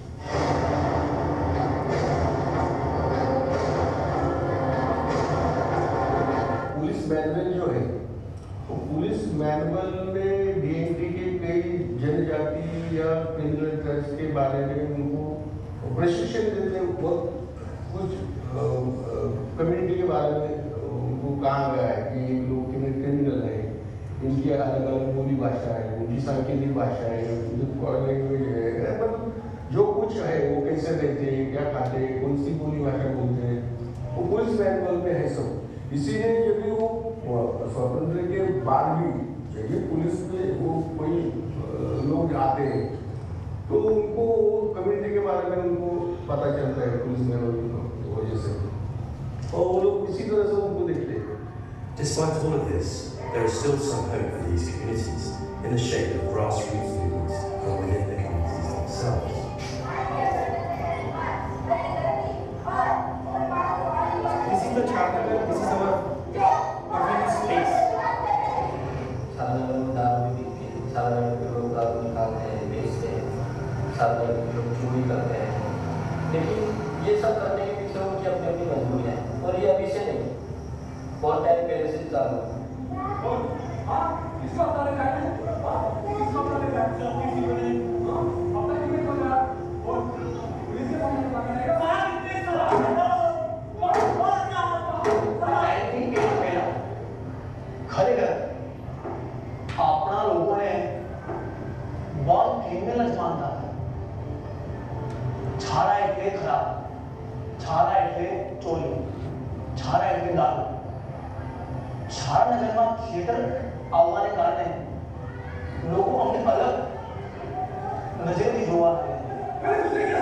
पुलिस मैनुअल जो है, तो पुलिस मैनुअल में DNT के कई जनजाति या क्रिमिनल ट्राइब्स के बारे में उनको प्रशिक्षण देते हैं। कुछ कम्युनिटी के बारे में उनको कहा गया है कि ये लोग क्रिमिनल हैं, इनकी अलग अलग बोली भाषा है, उनकी सांकेतिक भाषा है, लैंग्वेज है, मतलब जो कुछ है वो कैसे रहते हैं, क्या खाते हैं, कौन सी बोली भाषा बोलते हैं, वो पुलिस मैनुअल में है सब। इसीलिए जब भी वो स्वतंत्र के बाद भी जब पुलिस में वो कोई लोग आते हैं तो उनको कम्युनिटी के बारे में उनको पता चलता है पुलिस मैनुअल की वजह से, और वो लोग इसी तरह से उनको देखते हैं। Despite all of this, there is still some hope for these communities in the shape of grassroots movements from within the communities themselves. This is the Chhara, this is our performance space. साधारण लोग दारू निकालते हैं, बेचते हैं, साधारण लोग चोरी करते हैं, लेकिन ये सब करने के पीछे उनकी अपनी अपनी मजबूरियां हैं और ये अभी से नहीं, बहुत टाइम पहले से चालू है। अपना लोगों ने बहुत क्रिमिनल मानता था। छारा એટલે ખરાબ, છારા એટલે ચોરી, છારા એટલે દારૂ। છારા નગરમાં થિયેટર આવવાને કારણે લોકો અમને અલગ નજરથી જોવા લાગ્યા।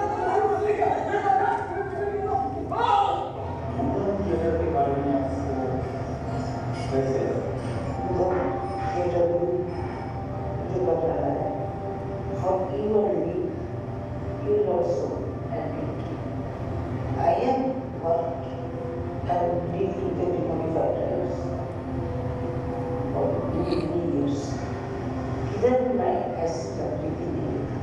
थिएटर के बारे में आपको वैसे थिएटर जो बन रहा है how evenly is also admitted. I am worked and lived with the De-notified tribes for many years. Even my assets are living in it.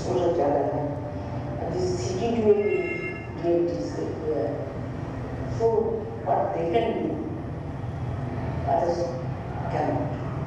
exposure ज़्यादा है. And this seeking to be DNTs here. So what they can do, others cannot.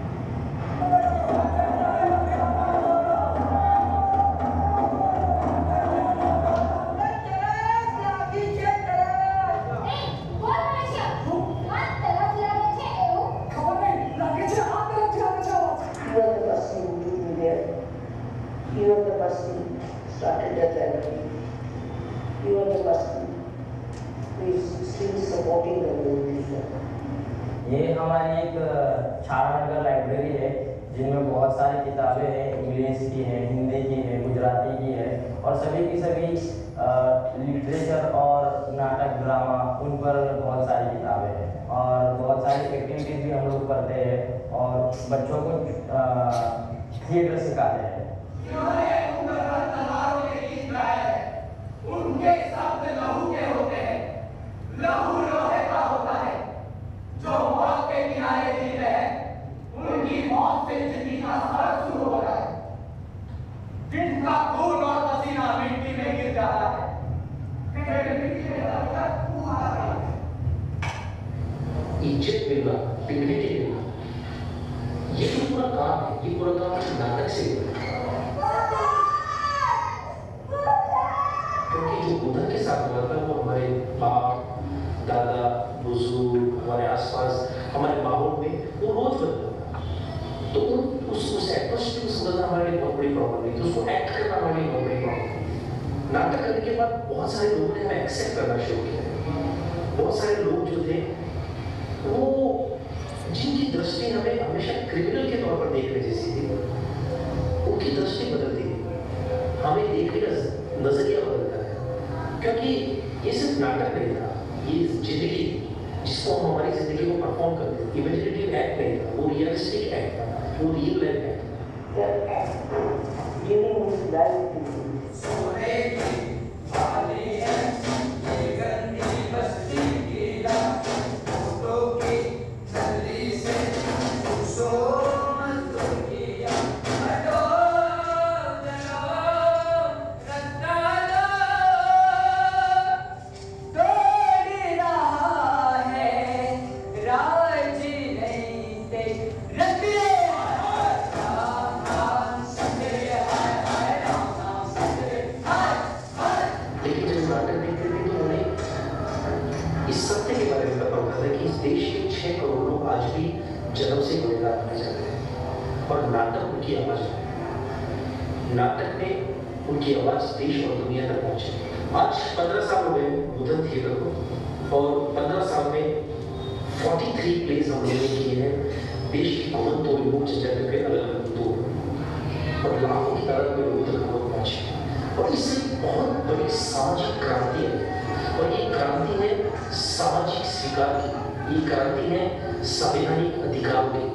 You are the person who started that therapy. You are the person who is still supporting the movement. ये हमारी एक छारा नगर library है जिनमें बहुत सारी किताबें हैं, इंग्लिश की हैं, हिंदी की हैं, गुजराती की है और सभी की सभी लिटरेचर और नाटक ड्रामा उन पर बहुत सारी किताबें हैं और बहुत सारी एक्टिविटीज भी हम लोग करते हैं और बच्चों को थिएटर सिखाते हैं. उनके शब्द लहू के होते हैं, लहू लोहे का होता है, जो मौत के किनारे जीते हैं, उनकी मौत से जिंदगी का सफर शुरू होता है, जिनका खून और पसीना मिट्टी में गिर जाता है, फिर मिट्टी में दबकर कुआं आता है. इज्जत मिलना, डिग्निटी मिलना, ये तो पूरा काम है, ये पूरा काम नाटक से है. क्योंकि जो बुधन के साथ हुआ था वो हमारे बाप, दादा, बुजुर्ग, हमारे आसपास, हमारे माहौल में वो रोज बनता था. तो उस एटमॉस्फेयर को समझना हमारे लिए बहुत बड़ी प्रॉब्लम है. तो उसको एक्ट करना हमारे लिए बहुत बड़ी प्रॉब्लम है. नाटक करने के बाद बहुत सारे लोगों ने हमें एक्सेप्ट करना शुरू किया. बहुत सारे लोग जो थे वो जिनकी दृष्टि हमें हमेशा क्रिमिनल के तौर पर देखने जैसी थी, उनकी दृष्टि बदलती है, हमें देखने का नजरिया बदलता है. क्योंकि ये सिर्फ नाटक नहीं था, ये जिंदगी जिसको हम हमारी जिंदगी को परफॉर्म करते थे. इमेजिनेटिव एक्ट नहीं था, वो रियलिस्टिक एक्ट था, वो रियल लाइफ एक्ट जन्म से गुनेगार बने जाते हैं और नाटक उनकी आवाज है. नाटक में उनकी आवाज देश और दुनिया तक पहुंचे. आज 15 साल हो गए बुधन थिएटर को और 15 साल में 43 प्लेस हम लोगों ने किए हैं देश की कोने तो विमुक्त जनजातियों के अलग अलग मुद्दों और लाखों की तादाद में लोग तक हम पहुंचे. और इससे बहुत बड़ी सामाजिक क्रांति है और ये क्रांति है सामाजिक स्वीकार की, ये क्रांति है संवैधानिक अधिकार में.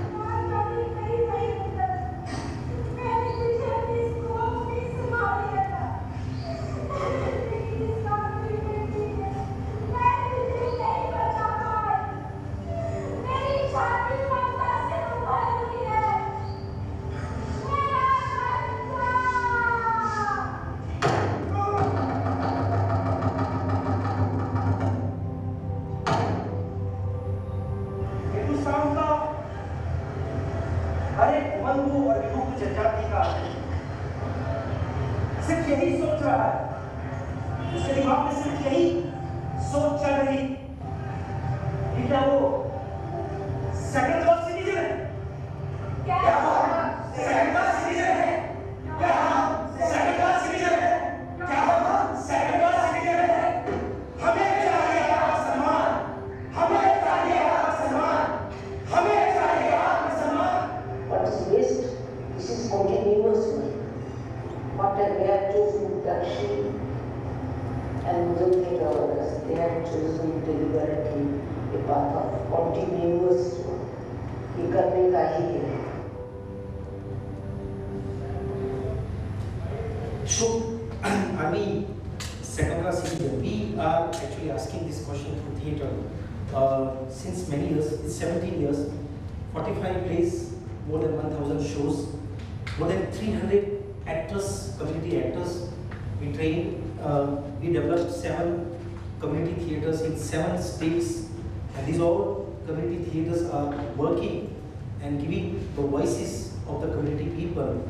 Since many years, it's 17 years, 45 plays, more than 1,000 shows, more than 300 actors, community actors. We trained, we developed 7 community theaters in 7 states, and these all community theaters are working and giving the voices of the community people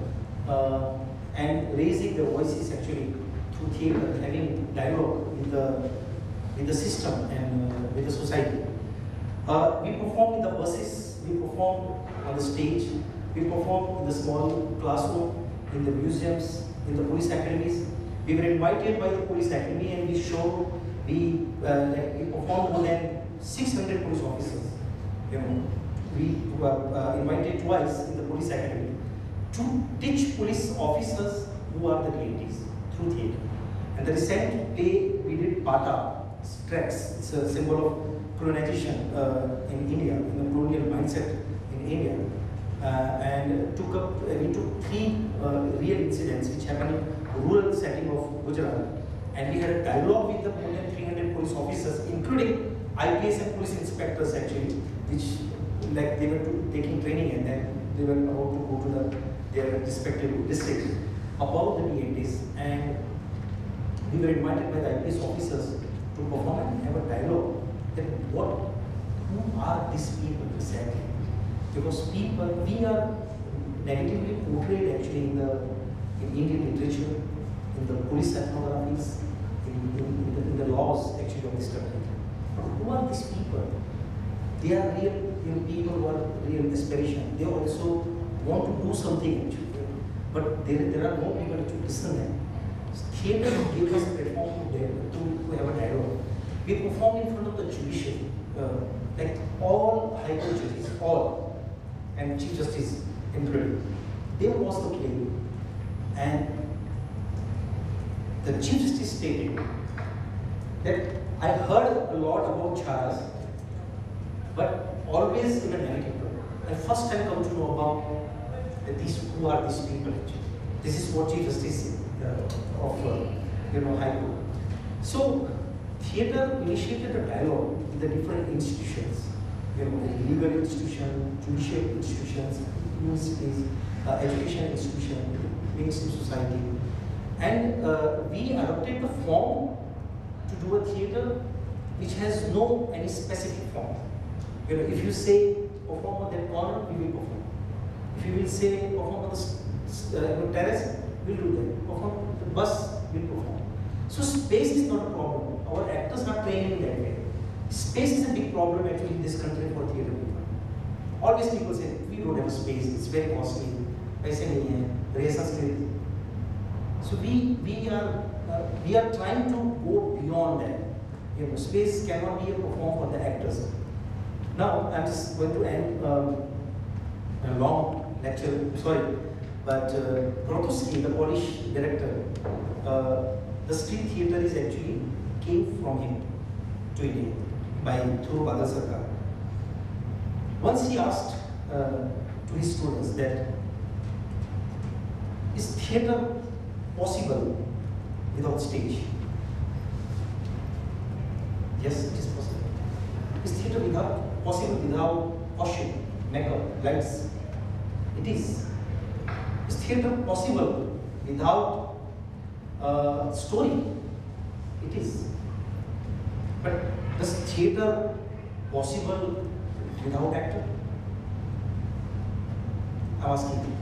and raising their voices actually through theater, having dialogue with the system and with the society. We performed in the buses, we performed on the stage, we performed in the small classroom, in the museums, in the police academies. We were invited by the police academy and we performed more than 600 police officers. We were invited twice in the police academy to teach police officers who are the DNTs through theatre. And the recent play we did Pata, tracks. It's a symbol of colonization in India, in the colonial mindset in India. And we took 3 real incidents which happened in rural setting of Gujarat. And we had a dialogue with the more than 300 police officers, including IPS and police inspectors actually, which like they were taking training and then they were about to go to their respective districts about the DNTs. And we were invited by the IPS officers to perform and have a dialogue that who are these people exactly? Because people, we are negatively portrayed actually in Indian literature, in the police ethnographies, in the laws actually of this country. Who are these people? They are real people who are real aspiration. They also want to do something actually, but there are no people to listen to them. Theatre gave us a platform to have a dialogue. We performed in front of the judiciary, like all high court judges, all, and Chief Justice included. There was the play, and the Chief Justice stated that I heard a lot about Chharas, but always in a negative way. I first time come to know about who are these people actually. This is what Chief Justice of High Court. So theatre initiated a dialogue with the different institutions, legal institutions, judicial institutions, universities, education institutions, mainstream society, and we adopted the form to do a theatre which has no any specific form. If you say perform on that corner, we will perform. If you will say perform on the terrace, we'll do that. Perform on the bus, we'll perform. So space is not a problem. Our actors are trained in that way. Space is a big problem actually in this country for theatre people. Always people say, we don't have space, it's very costly. So we are trying to go beyond that. Space cannot be a perform for the actors. Now I'm just going to end a long lecture. Sorry, but Grotowski, the Polish director, the street theatre is actually came from him to India through Budhan Sabar. Once he asked to his students that, is theatre possible without stage? Yes, it is possible. Is theatre possible without costume, makeup, lights? It is. Is theatre possible without story? It is. But is theatre possible without actor? I'm asking you.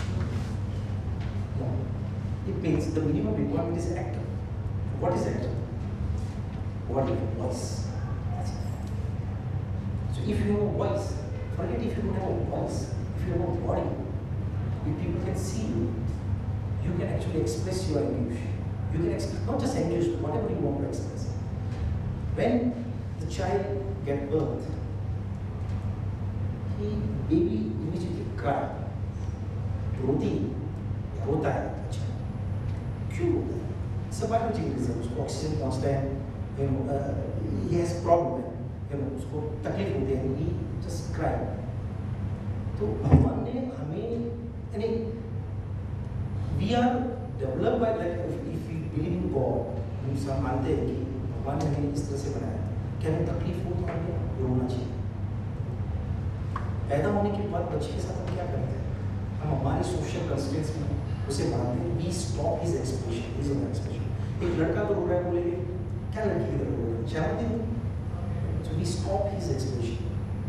No. It means the minimum requirement is actor. What is actor? What is voice? That's it. So if you have a voice, forget if you don't have a voice, if you have a body, if people can see you, you can actually express your English. You can express not just English, whatever you want to express. When the child gets birth, baby immediately cry. रोता है अच्छा क्यों रोता है? सब biological reason, उसको oxygen पहुंचता है, he has problem है, उसको तकलीफ होती है, he just cry. तो भगवान ने हमें यानी we are developed by like if we believe in God, हम सब मानते हैं कि भगवान ने हमें इस तरह से बनाया कि हमें तकलीफ हो तो हमें रोना चाहिए. पैदा होने के बाद बच्चे के साथ हम क्या करते हैं? हम हमारे सोशल कंस्ट्रेंट्स में उसे बांध दें, we stop his expression, his own expression. एक लड़का तो रो रहा है, बोलेंगे क्या लड़की की तरह रो रहा है, शर्म नहीं, so we stop his expression.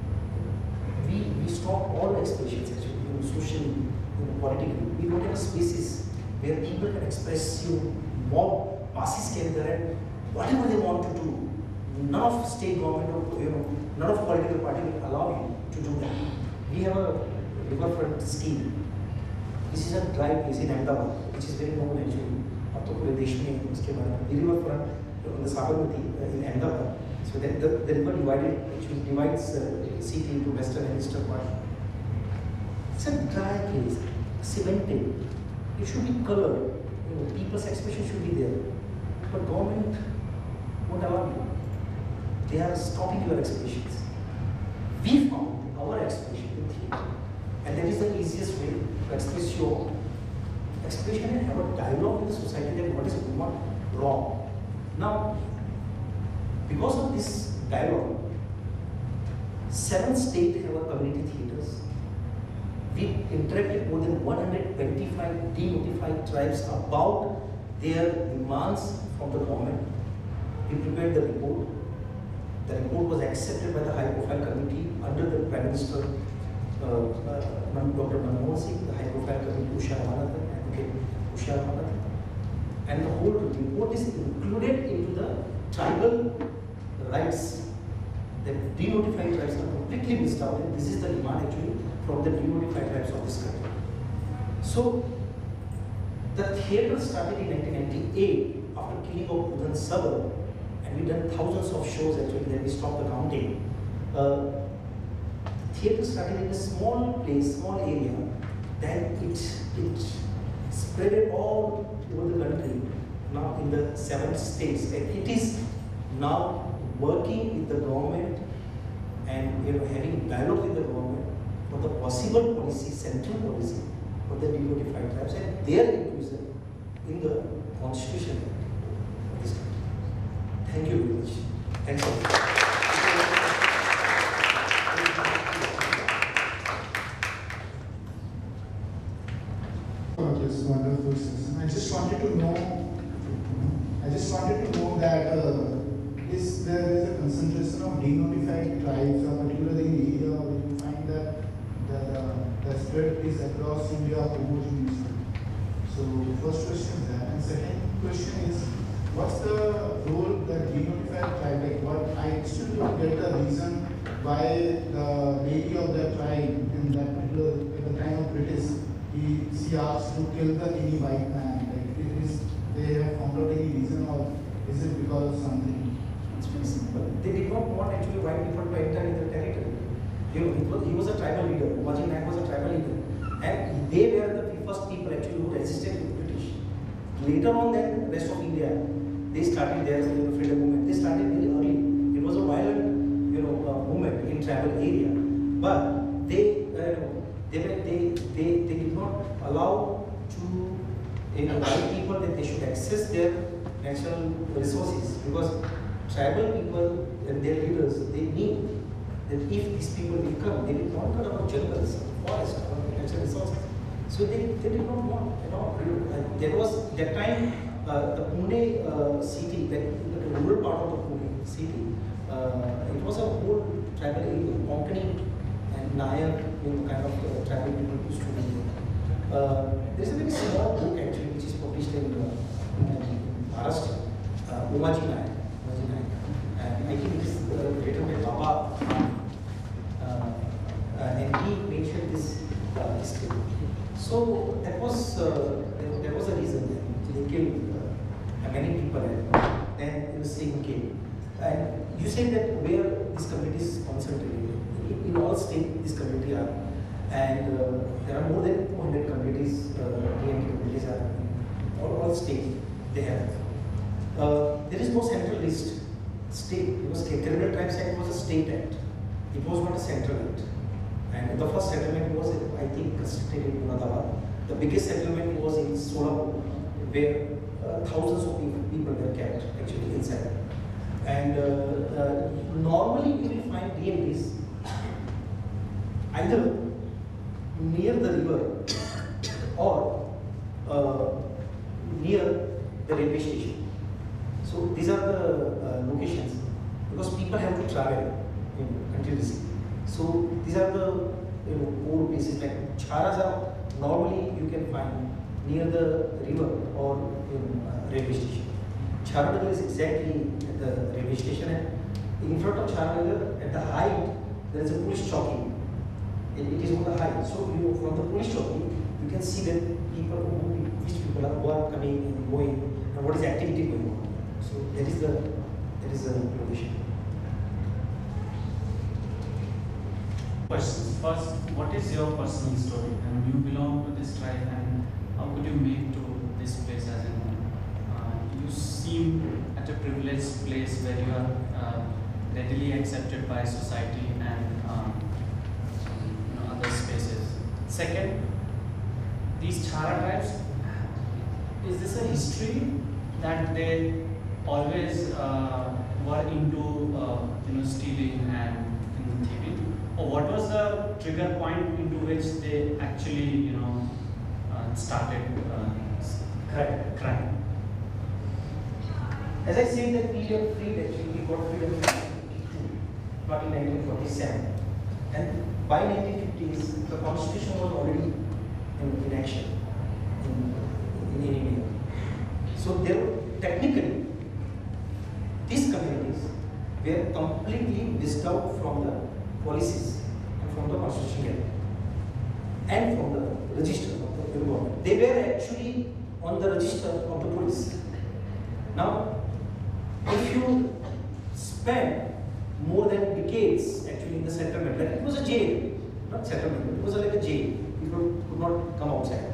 We stop all expressions actually, socially, politically. We don't have spaces where people can express, mob masses can there and whatever they want to do. None of state government or none of political party will allow you to do that. We have a riverfront scheme. This is a dry place in Ahmedabad, which is very known actually. अब तो पूरे देश में उसके बारे में riverfront on the Sabarmati in Ahmedabad. So that the river divided, actually divides city into western and eastern part. It's a dry place, cemented. It should be colored. People's expression should be there. But government won't allow you. They are stopping your expressions. We found our expression in theatre, and that is the easiest way to express your expression and have a dialogue with the society that what is not wrong. Now, because of this dialogue, 7 states have a community theatres. We interacted more than 125 de-notified tribes about their demands from the government. We prepared the report. The report was accepted by the high-profile committee under the Prime Minister, Dr. Manmohan Singh, the high-profile committee, advocate Usha Ramanathan. And the whole report is included into the tribal rights. The de-notified tribes are completely missed out, and this is the demand actually from the de-notified tribes of this country. So, the theatre started in 1998 after killing of Budhan Sabar, and we done thousands of shows actually, then we stopped the counting. Theatre started in a small place, small area, then it spread all over the country, now in the 7 states. And it is now working with the government and having dialogue with the government for the possible policy, central policy for the de-notified tribes and their inclusion in the constitution of this country. Thank you very much. Thanks a lot. This wonderful session. I just wanted to know that is there is a concentration of de-notified tribes, or particularly in the area where you find that the spread is across India homogeneously. So first question is that, and second question is, what's the role that de-notified tribe, like what I still don't get the reason why the lady of that tribe in that particular, at the time of British, she asked to kill any white man. Like, they have found out any reason, or is it because of something? It's very simple. They did not want actually white people to enter in the territory. He was a tribal leader. Wajin Naik was a tribal leader, and they were the first people actually who resisted the British. Later on, then rest of India, they started their freedom movement. They started very early. It was a violent, movement in tribal area, but they did not allow to white people that they should access their natural resources, because tribal people and their leaders, they knew that if these people will come, they will not cut our jungles, forest, our natural resources. So they did not want, there was that time the Pune city, like the rural part of the Pune city, it was a whole tribal area, Konkani and Nayak, kind of tribal people used to be there. There is a very small book actually which is published in Maharashtra, Umaji Nayak, and I think it is written by Baba, and he mentioned this history. So that was a reason that they killed many people, and then the same came. And you say that where this community is concentrated, in all states this community are, and there are more than 200 communities, DNT communities are in all states they have. There is no central list state, because Criminal Tribes Act was a state act. It was not a central act. And the first settlement was, I think, concentrated in Ahmedabad. The biggest settlement was in Solapur, where thousands of people were kept actually inside. And normally you will find DNTs either near the river or near the railway station. So these are the locations because people have to travel continuously. So these are the old places like Chharas are normally you can find near the river or railway station. Chhara is exactly at the railway station, and in front of Chhara at the height there is a police chowki. It is on the height. So from the police chowki you can see that which people are coming and going and what is activity going on. So that is the location. Questions. First, what is your personal story? And you belong to this tribe, and how could you make to this place as in you seem at a privileged place where you are readily accepted by society and other spaces. Second, these Chhara tribes, is this a history that they always were into stealing and thieving? Or what was the trigger point into which they actually, started crime? As I said, that we are freed actually, we got freedom in 1952, not in 1947. And by 1950s, the constitution was already in action in India. So there, technically, these communities were completely whisked out from the policies and from the constitution and from the register of the government. They were actually on the register of the police. Now, if you spend more than decades actually in the settlement, like it was a jail, not settlement, it was like a jail. People could not come outside.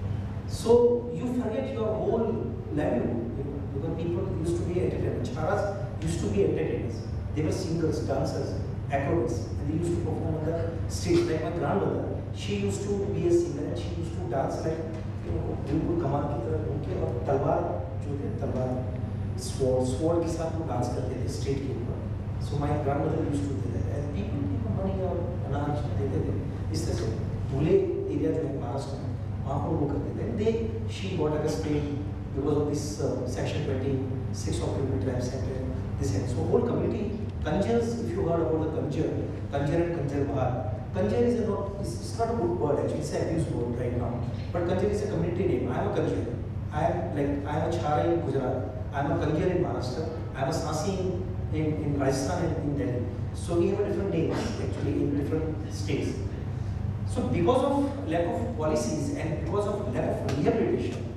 So you forget your whole livelihood because people used to be entertainers. Chharas used to be entertainers. They were singers, dancers, acrobats, and they used to perform on the stage. Like my grandmother, she used to be a singer and she used to dance like बिल्कुल कमान की तरह उनके और तलवार जो थे तलवार sword के साथ वो डांस करते थे स्टेज के ऊपर. So my grandmother used to do that and people money और अनाज देते थे. इस तरह से धुले एरिया जो है महाराष्ट्र में वहाँ पर वो करते थे. She got arrested because of this section 26 of the Tribes Act. This and so whole community. Kanjars, if you heard about the Kanjar and Kanjar Bahar. Kanjar is it's not a good word actually, it's an abused word right now. But Kanjar is a community name. I am a Kanjar. I am a Chhara in Gujarat. I am a Kanjar in Maharashtra. I am a Sasi in Rajasthan and in Delhi. So we have a different names actually in different states. So because of lack of policies and because of lack of rehabilitation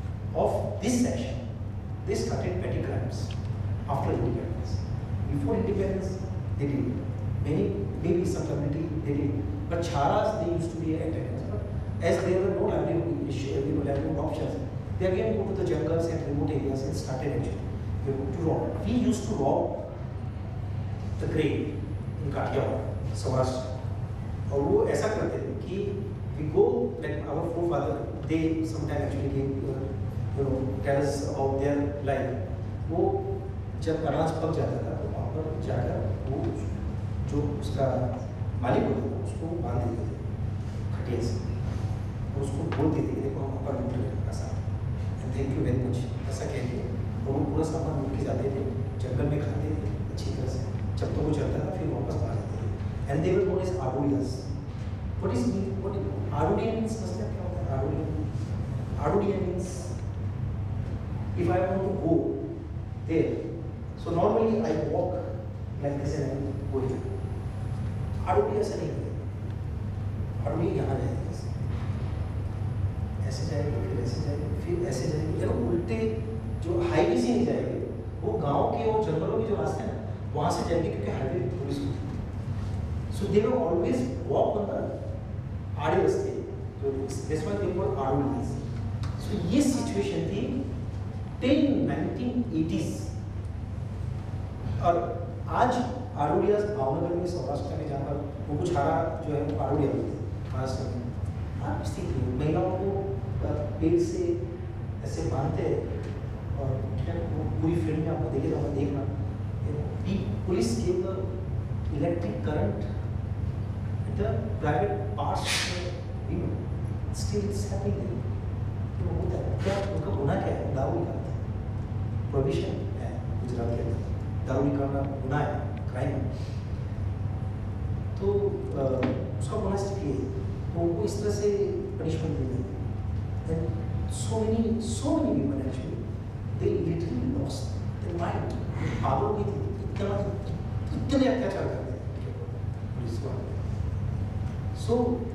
of this section, they started petty crimes after independence. Before independence, they did. Maybe some community they did. But Chharas, they used to be entertainers. But as there were no livelihood options, they again go to the jungles and remote areas and started actually to rob. We used to rob the grain in Kathiawar, Saurashtra. और वो ऐसा करते थे कि we go like our forefather, they sometimes actually gave tell us about their life. वो जब अनाज पक जाता था तो वहाँ पर जाकर वो जो उसका मालिक होता था उसको बांध देते थे खटिया से और उसको बोलते थे कि देखो हम आपका लूट रहे हैं ऐसा थैंक यू वेरी मच ऐसा कह के और वो पूरा सामान लूट के जाते थे जंगल में खाते थे अच्छी तरह से जब तक वो चलता था फिर वापस आ जाते थे. And they were known as Arudiyas. What Arudiya means? मतलब क्या होता है Arudiya? Arudiya means if I want to go there, so normally I walk like this and I go here. Arudiya ऐसा नहीं करेगा. Arudiya यहाँ जाएगा ऐसे जाएगा फिर ऐसे जाएगा फिर ऐसे जाएगा. जब उल्टे जो हाईवे से नहीं जाएंगे वो गांव के और जंगलों के जो रास्ते हैं ना वहाँ से जाएंगे क्योंकि हाईवे पुलिस होती है. So they will always walk on the आड़े रास्ते. That's why they were Arudiyas. So ये situation थी till 1980s. और आज Arudiyas भावनगर में सौराष्ट्र में जहाँ पर वो कुछ Chhara जो है Arudiya होते हैं महाराष्ट्र में. आप स्थिति है महिलाओं को पेड़ से ऐसे बांधते हैं और वो पूरी फिल्म में आपको देखेगा आप देखना. Police gave the electric current the private parts of the women. Still it's happening there. Prohibition है गुजरात के अंदर, दारू निकालना गुनाह है, क्राइम है। तो उसका बोनस है तो वो इस तरह से पनिशमेंट दी जाती है। So many women actually, they literally lost their mind. पागल हुई थी, इतने अत्याचार करते हैं पुलिस वाले। So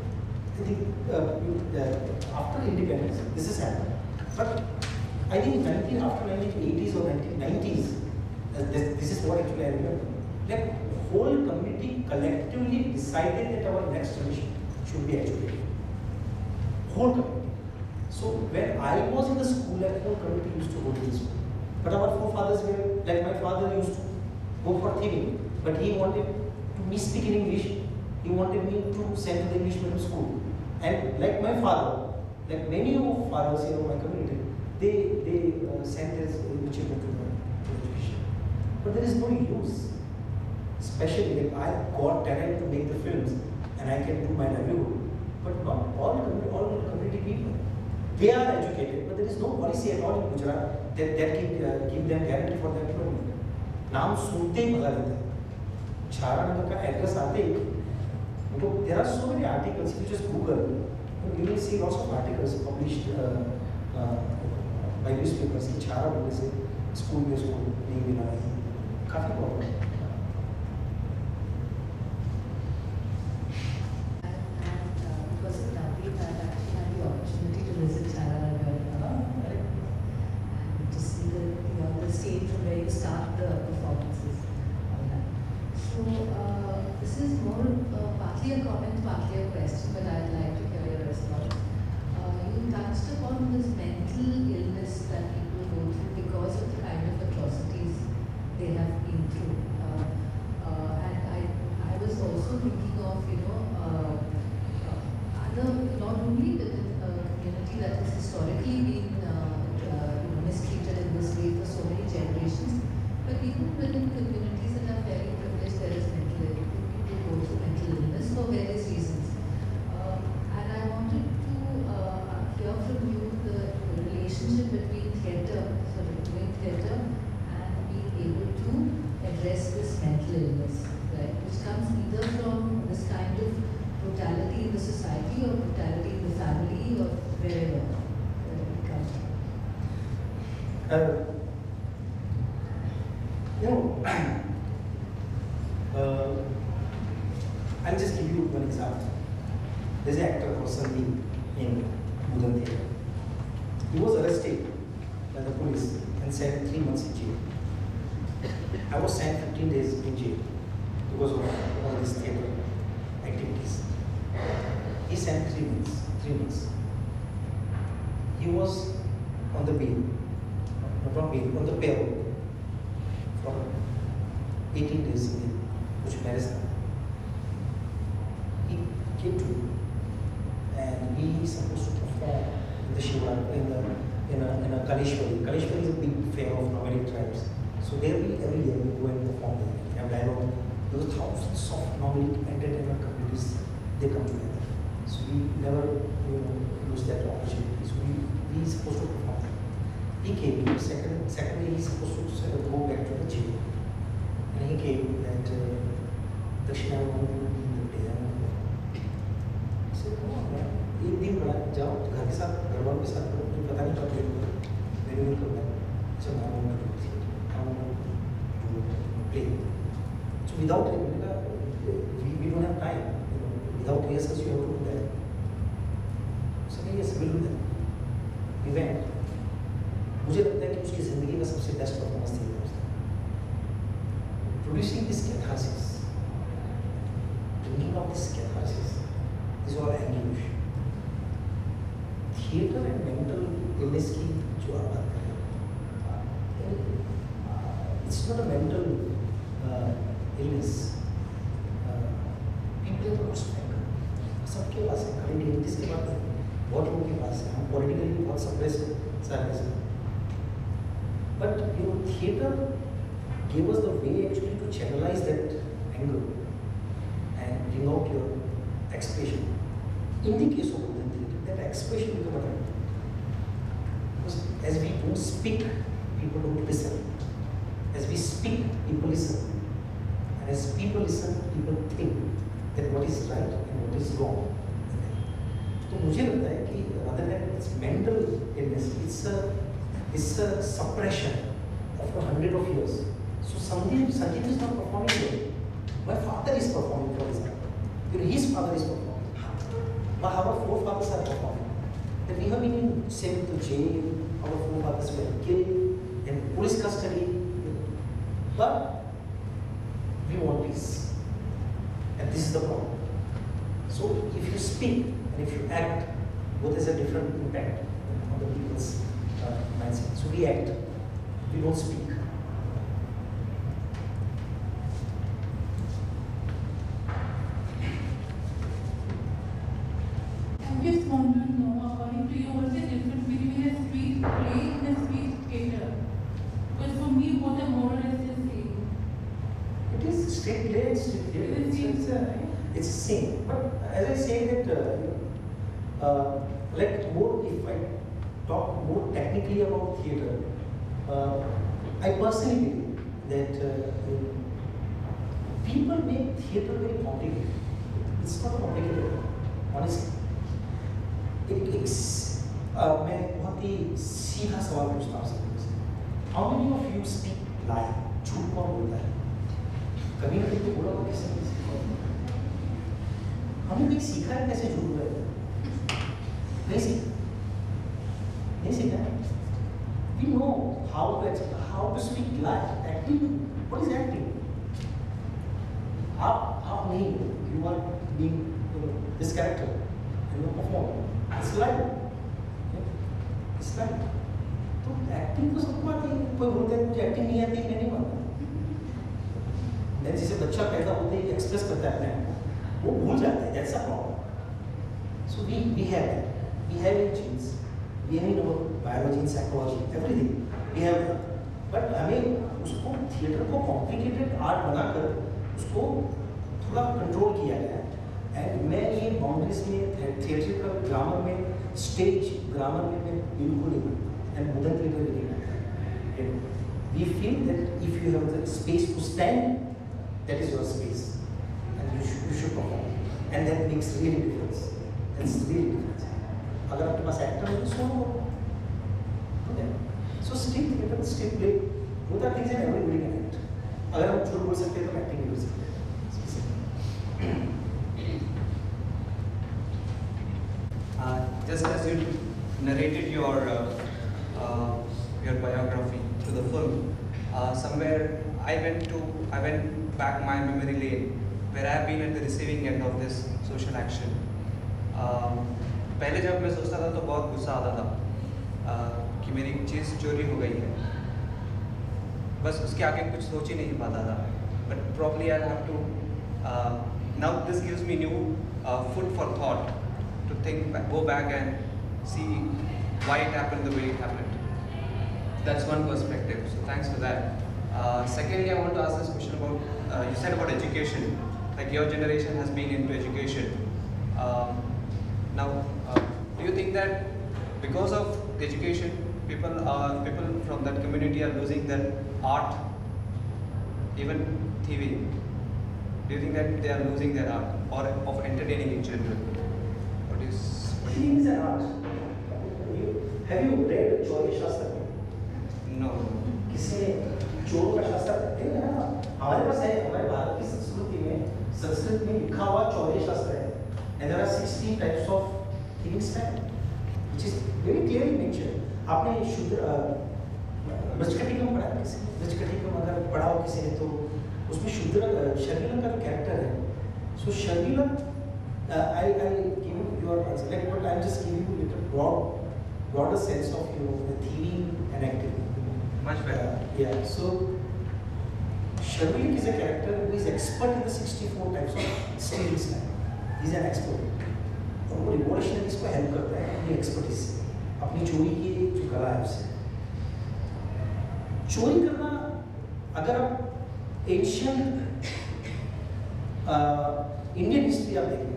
after independence, this has happened. But I think after 1980s or 1990s, this is what actually I remember. That whole community collectively decided that our next generation should be educated. Whole community. So when I was in the school, that whole community used to go to the school. But our forefathers were, like my father used to go for thieving, but he wanted me speak in English. He wanted me to send to the English medium school. And like my father, like many of fathers in my community, they send their children to education. But there is no use. Especially if I got talent to make the films and I can do my livelihood. But not all community people. They are educated, but there is no policy at all in Gujarat that give them guarantee for their employment. नाम सुनते ही भगा देते हैं। छारा नगर का address आते ही उनको there are so many articles. If you just Google, you will see lots of articles published by newspapers कि छारा बोलने से स्कूल में नहीं मिला है, काफी प्रॉब्लम है। Visit Chhara and to see the stage from where you start the performances. So this is more partly a comment, partly a question, but I'd like to hear your response. You touched upon this mental illness that people go through because of the kind of atrocities they have been through. And I was also thinking of, other, not only within community that has historically been mistreated in this way for so many generations, but even within communities that are very privileged, there is mental illness for various reasons. And I wanted to hear from you the relationship between theatre, doing theatre, and being able to address this mental illness, right? Which comes either from this kind of brutality in the society or brutality in the family or wherever it comes from. I'll just give you one example. There's an actor called Azim in Budhan Theatre. He was arrested by the police and sent 3 months in jail. I was sent 15 days in jail because of all these theatre activities. He sent 3 months. He was on the bail, not bail, on the payroll for 18 days in which marriage. He came to me and he is supposed to perform in the Chhara, in a Kaleshwari. Kaleshwari is a big fair of nomadic tribes. So there we every year we go and perform there. We have dialogue. There were thousands of nomadic entertainment communities, they come together. So we never lose that opportunity. So we supposed to perform. He came. Secondly, he's supposed to go back to the jail. And he came that Dakxin Kumar Bajrange. I said, come on, man. एक दिन बड़ा जाओ घर के साथ घरवालों के साथ करो, पता नहीं कब लेगा, मैंने नहीं करना, so now I want to do theatre, I want to play. So without it, we don't have time. Without rehearsals, you have to do that. So yes, we'll do that. We went. मुझे लगता है कि उसकी जिंदगी का सबसे best performance थी producing this catharsis, bringing out this catharsis is all anguish. Theatre and mental illness की जो आप बात कर रहे हैं, it's not a mental illness, people तो सबके पास है, खाली DNTs के पास है, बहुत लोगों के पास है, हम पॉलिटिकली बहुत सप्रेस सारे से। But theatre gave us the way actually to channelize that anger and bring out your expression. In the case of Budhan Theatre, that expression became a because as we don't speak, we people don't listen. As we speak, people listen. And as people listen, people think that what is right and what is wrong. तो मुझे लगता है कि rather than it's mental illness, it's a suppression of 100 of years. So Sandeep is not performing well. My father is performing, for example. You know, his father is performing. Our forefathers are performing. That we have been sent to jail. Our forefathers were killed in police custody. But we want peace. And this is the problem. So if you speak and if you act, both has a different impact on the people's mindset. So we act, we don't speak. I just want to know, according to you, what's the difference between a street play and a street theatre? Because for me, both are more or less the same. It is street play and street theatre. It's the same. But as I say that, like more, if I talk more technically about theatre, I personally believe that people make theatre very complicated. It's not complicated, honestly. मैं बहुत ही सीधा सवाल पूछता हूँ सबसे। How many of you speak lie? झूठ कौन बोलता है? कभी ना कभी तो बोला होगा किसी ने। हमने कहीं सीखा है कैसे झूठ बोले? नहीं सीखा। We know how to speak lie. Acting. What is acting? आप नहीं हो. You are being this character. You perform. It's lie. It's lie. तो एक्टिंग तो सबको आती है। कोई बोलता है मुझे एक्टिंग नहीं आती, मैं नहीं मानता। मैं जैसे बच्चा पैदा होते ही एक्सप्रेस करता है अपने आप को, वो भूल जाता है। That's a problem. So we have in genes, we have in our biology, in psychology, everything. We have that. But हमें उसको थिएटर को कॉम्प्लिकेटेड आर्ट बनाकर उसको थोड़ा कंट्रोल किया गया है। एंड मैं ये बाउंड्रीज में थिएटर का ग्रामर में, स्टेज ग्रामर में मैं बिल्कुल नहीं मानता। एंड बुधन थिएटर में नहीं मानता। We feel that if you have the space to stand, that is your space, and you should perform, and that makes really difference. That's really difference. अगर आपके पास एक्टर है तो सोलो हो, so street theater, street play, both are things that everybody can act. अगर हम झूठ बोल सकते हैं तो एक्टिंग भी कर सकते हैं। Just as you narrated your biography through the film, somewhere I went back my memory lane where I have been at the receiving end of this social action. पहले जब मैं सोचता था तो बहुत गुस्सा आता था कि मेरी चीज़ चोरी हो गई है, बस उसके आगे कुछ सोच ही नहीं पाता था. But probably I'll have to now this gives me new food for thought to think back, go back and see why it happened the way it happened. That's one perspective, so thanks for that. Secondly, I want to ask this question about, you said about education, like your generation has been into education. Now, do you think that because of education, people from that community are losing their art, even TV? Do you think that they are losing their art, or of entertaining in general? What is TV is an art. Have you read Chauri Shastra? No. किसी ने चोरों का शास्त्र पढ़ते हैं ना? हमारे पास है, हमारे भारत की संस्कृति में संस्कृत में लिखा हुआ चौर्य शास्त्र है. And there are 60 types of killing style, which is very clearly mentioned. आपने शूद्र बृजकटिकम पढ़ा है किसी? बृजकटिकम अगर पढ़ा हो किसी ने तो उसमें शूद्र शर्मिला का कैरेक्टर है. So Sharmila, I give you your answer, like, but I'm just giving you a little broader sense of the theme and acting. Much better. Yeah. So Sharmila is a character who is expert in the 64 types of stealing style. He's an expert. और वो revolutionaries को help करता है अपनी expertise से, अपनी चोरी की जो कला है उससे. चोरी करना, अगर आप ancient Indian history आप देखें,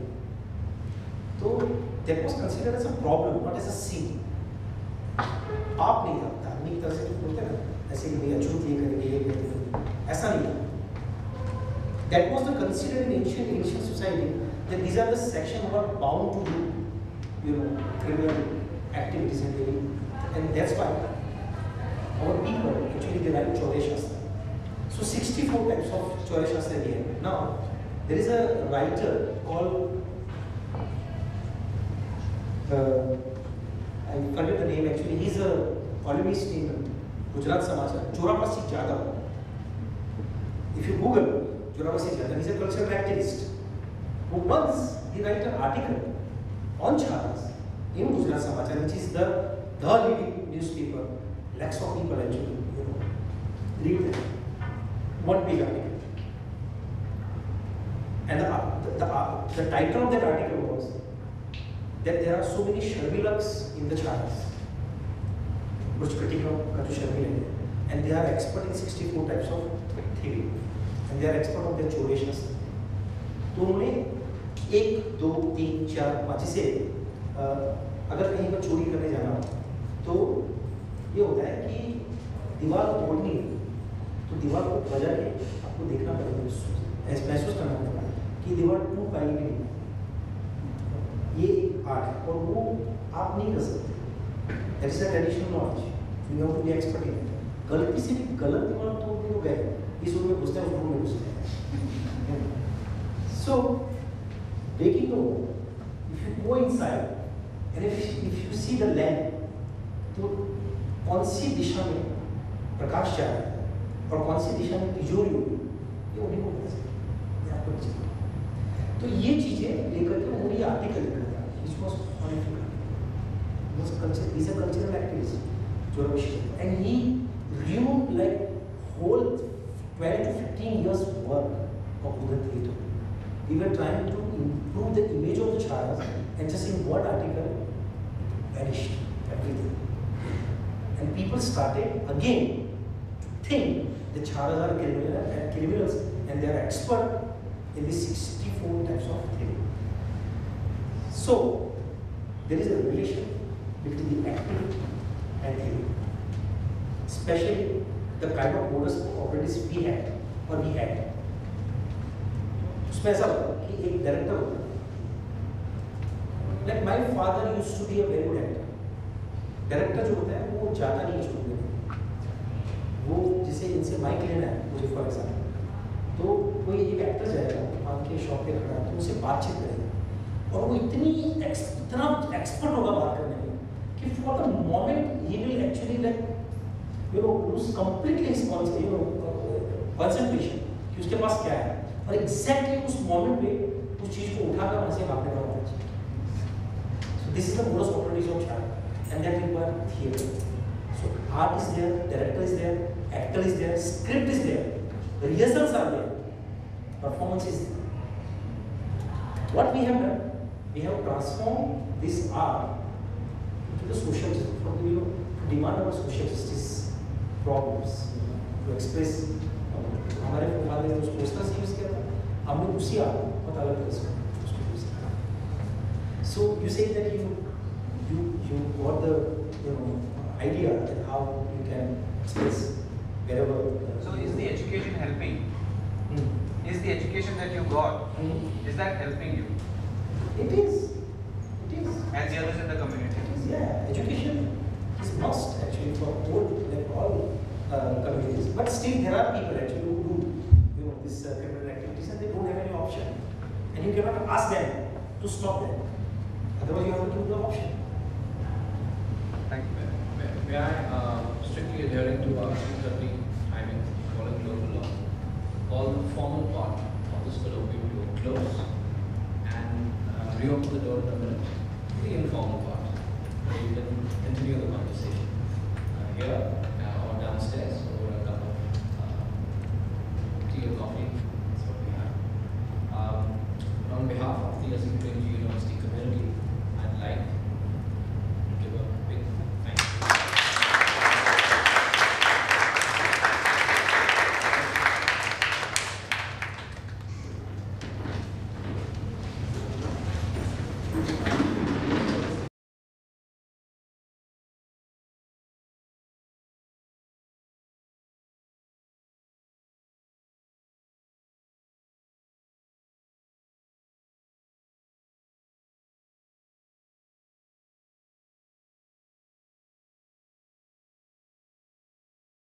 तो that was considered as a problem, not as a sin. आप नहीं करता. आदमी की तरह से बोलते हैं ना, ऐसे कि भाई अछूत ये करेंगे, ये करेंगे, ऐसा नहीं था. That was the considered in ancient society that these are the sections who are bound to do, criminal activities and that's why our people actually they write Chaure Shastra. So 64 types of Chaure Shastra we have. Now there is a writer called I forget the name actually. He's a columnist in Gujarat Samachar, Chorapasi Jadhav. If you Google Chorapasi Jadhav, he's a cultural activist who once he wrote an article on Chharas in Gujarat Samachar, which is the leading newspaper. Lakhs of people actually, read it. One big article. And the title of that article was that there are so many Sharvilaks in the Chharas. And they are expert in 64 types of theory. And they are expert of their Chaure Shastra. तो उन्होंने 1, 2, 3, 4, 5 से अगर कहीं पर चोरी करने जाना हो तो ये होता है कि दीवार तोड़नी है तो दीवार को बजा के आपको देखना पड़ेगा, महसूस करना पड़ेगा कि दीवार टूट पाएगी नहीं. ये आर्ट है और वो आप नहीं कर सकते. That is a traditional knowledge. You have to be expert in it. गलती से भी गलत दीवार तोड़ने को गए, इस रूम में घुसते हैं, उस रूम में घुसते हैं. So breaking the wall, if you go inside and if you see the lamp, तो कौन सी दिशा में प्रकाश जा रहा है और कौन सी दिशा में तिजोरी होगी, ये उन्हीं को पता चलेगा, ये आपको नहीं चलेगा. तो ये चीजें लेकर के उन्होंने ये आर्टिकल लिखा था, which was honorific. He's a cultural activist, and he ruined like whole 12 to 15 years work of Budhan Theatre. We were trying to improve the image of the Chharas, and just in one article, vanished everything. And people started again to think the Chharas are criminals and they are expert in the 64 types of theory. So, there is a relation between the active and theory. Especially the kind of modus operandi we had. उसमें ऐसा होता कि एक director होता है. Like my father used to be a very good actor. Director जो होता है वो ज़्यादा नहीं छोड़ते हैं. वो जिसे इनसे माइक लेना है मुझे फॉर एग्जाम्पल, तो कोई एक एक्टर जाएगा वहाँ के शॉप पे खड़ा तो उनसे बातचीत करेगा और वो इतना एक्सपर्ट होगा बात करने में कि फॉर द मोमेंट ही will actually like lose completely concentration कि उसके पास क्या है और एग्जैक्टली उस मोमेंट पे उस चीज को उठाकर वहां से भागने का होता है. So this is the modus operandi of Chhara and that require theatre. So art is there, director is there, actor is there, script is there, the rehearsals are there, performance is there. What we have done, we have transformed this art into the social justice, to demand our social justice problems, to express. हमारे father ने उस poster से use किया था, हमने उसी art को बहुत अलग तरह से उसको यूज किया. So you say that you got the idea that how you can express wherever. So is the education helping? Is the education that you got is that helping you? It is. And the others in the community. It is, yeah. Education is must actually for all communities. But still there are people actually who do this criminal activities and they don't have any option. And you cannot ask them to stop them. Otherwise you have to give the option. Thank you. May I strictly adhering to our 3:30 timing following local law, all the formal part of this colloquium will close and reopen the door in a minute. The informal part, where you can continue the conversation. Here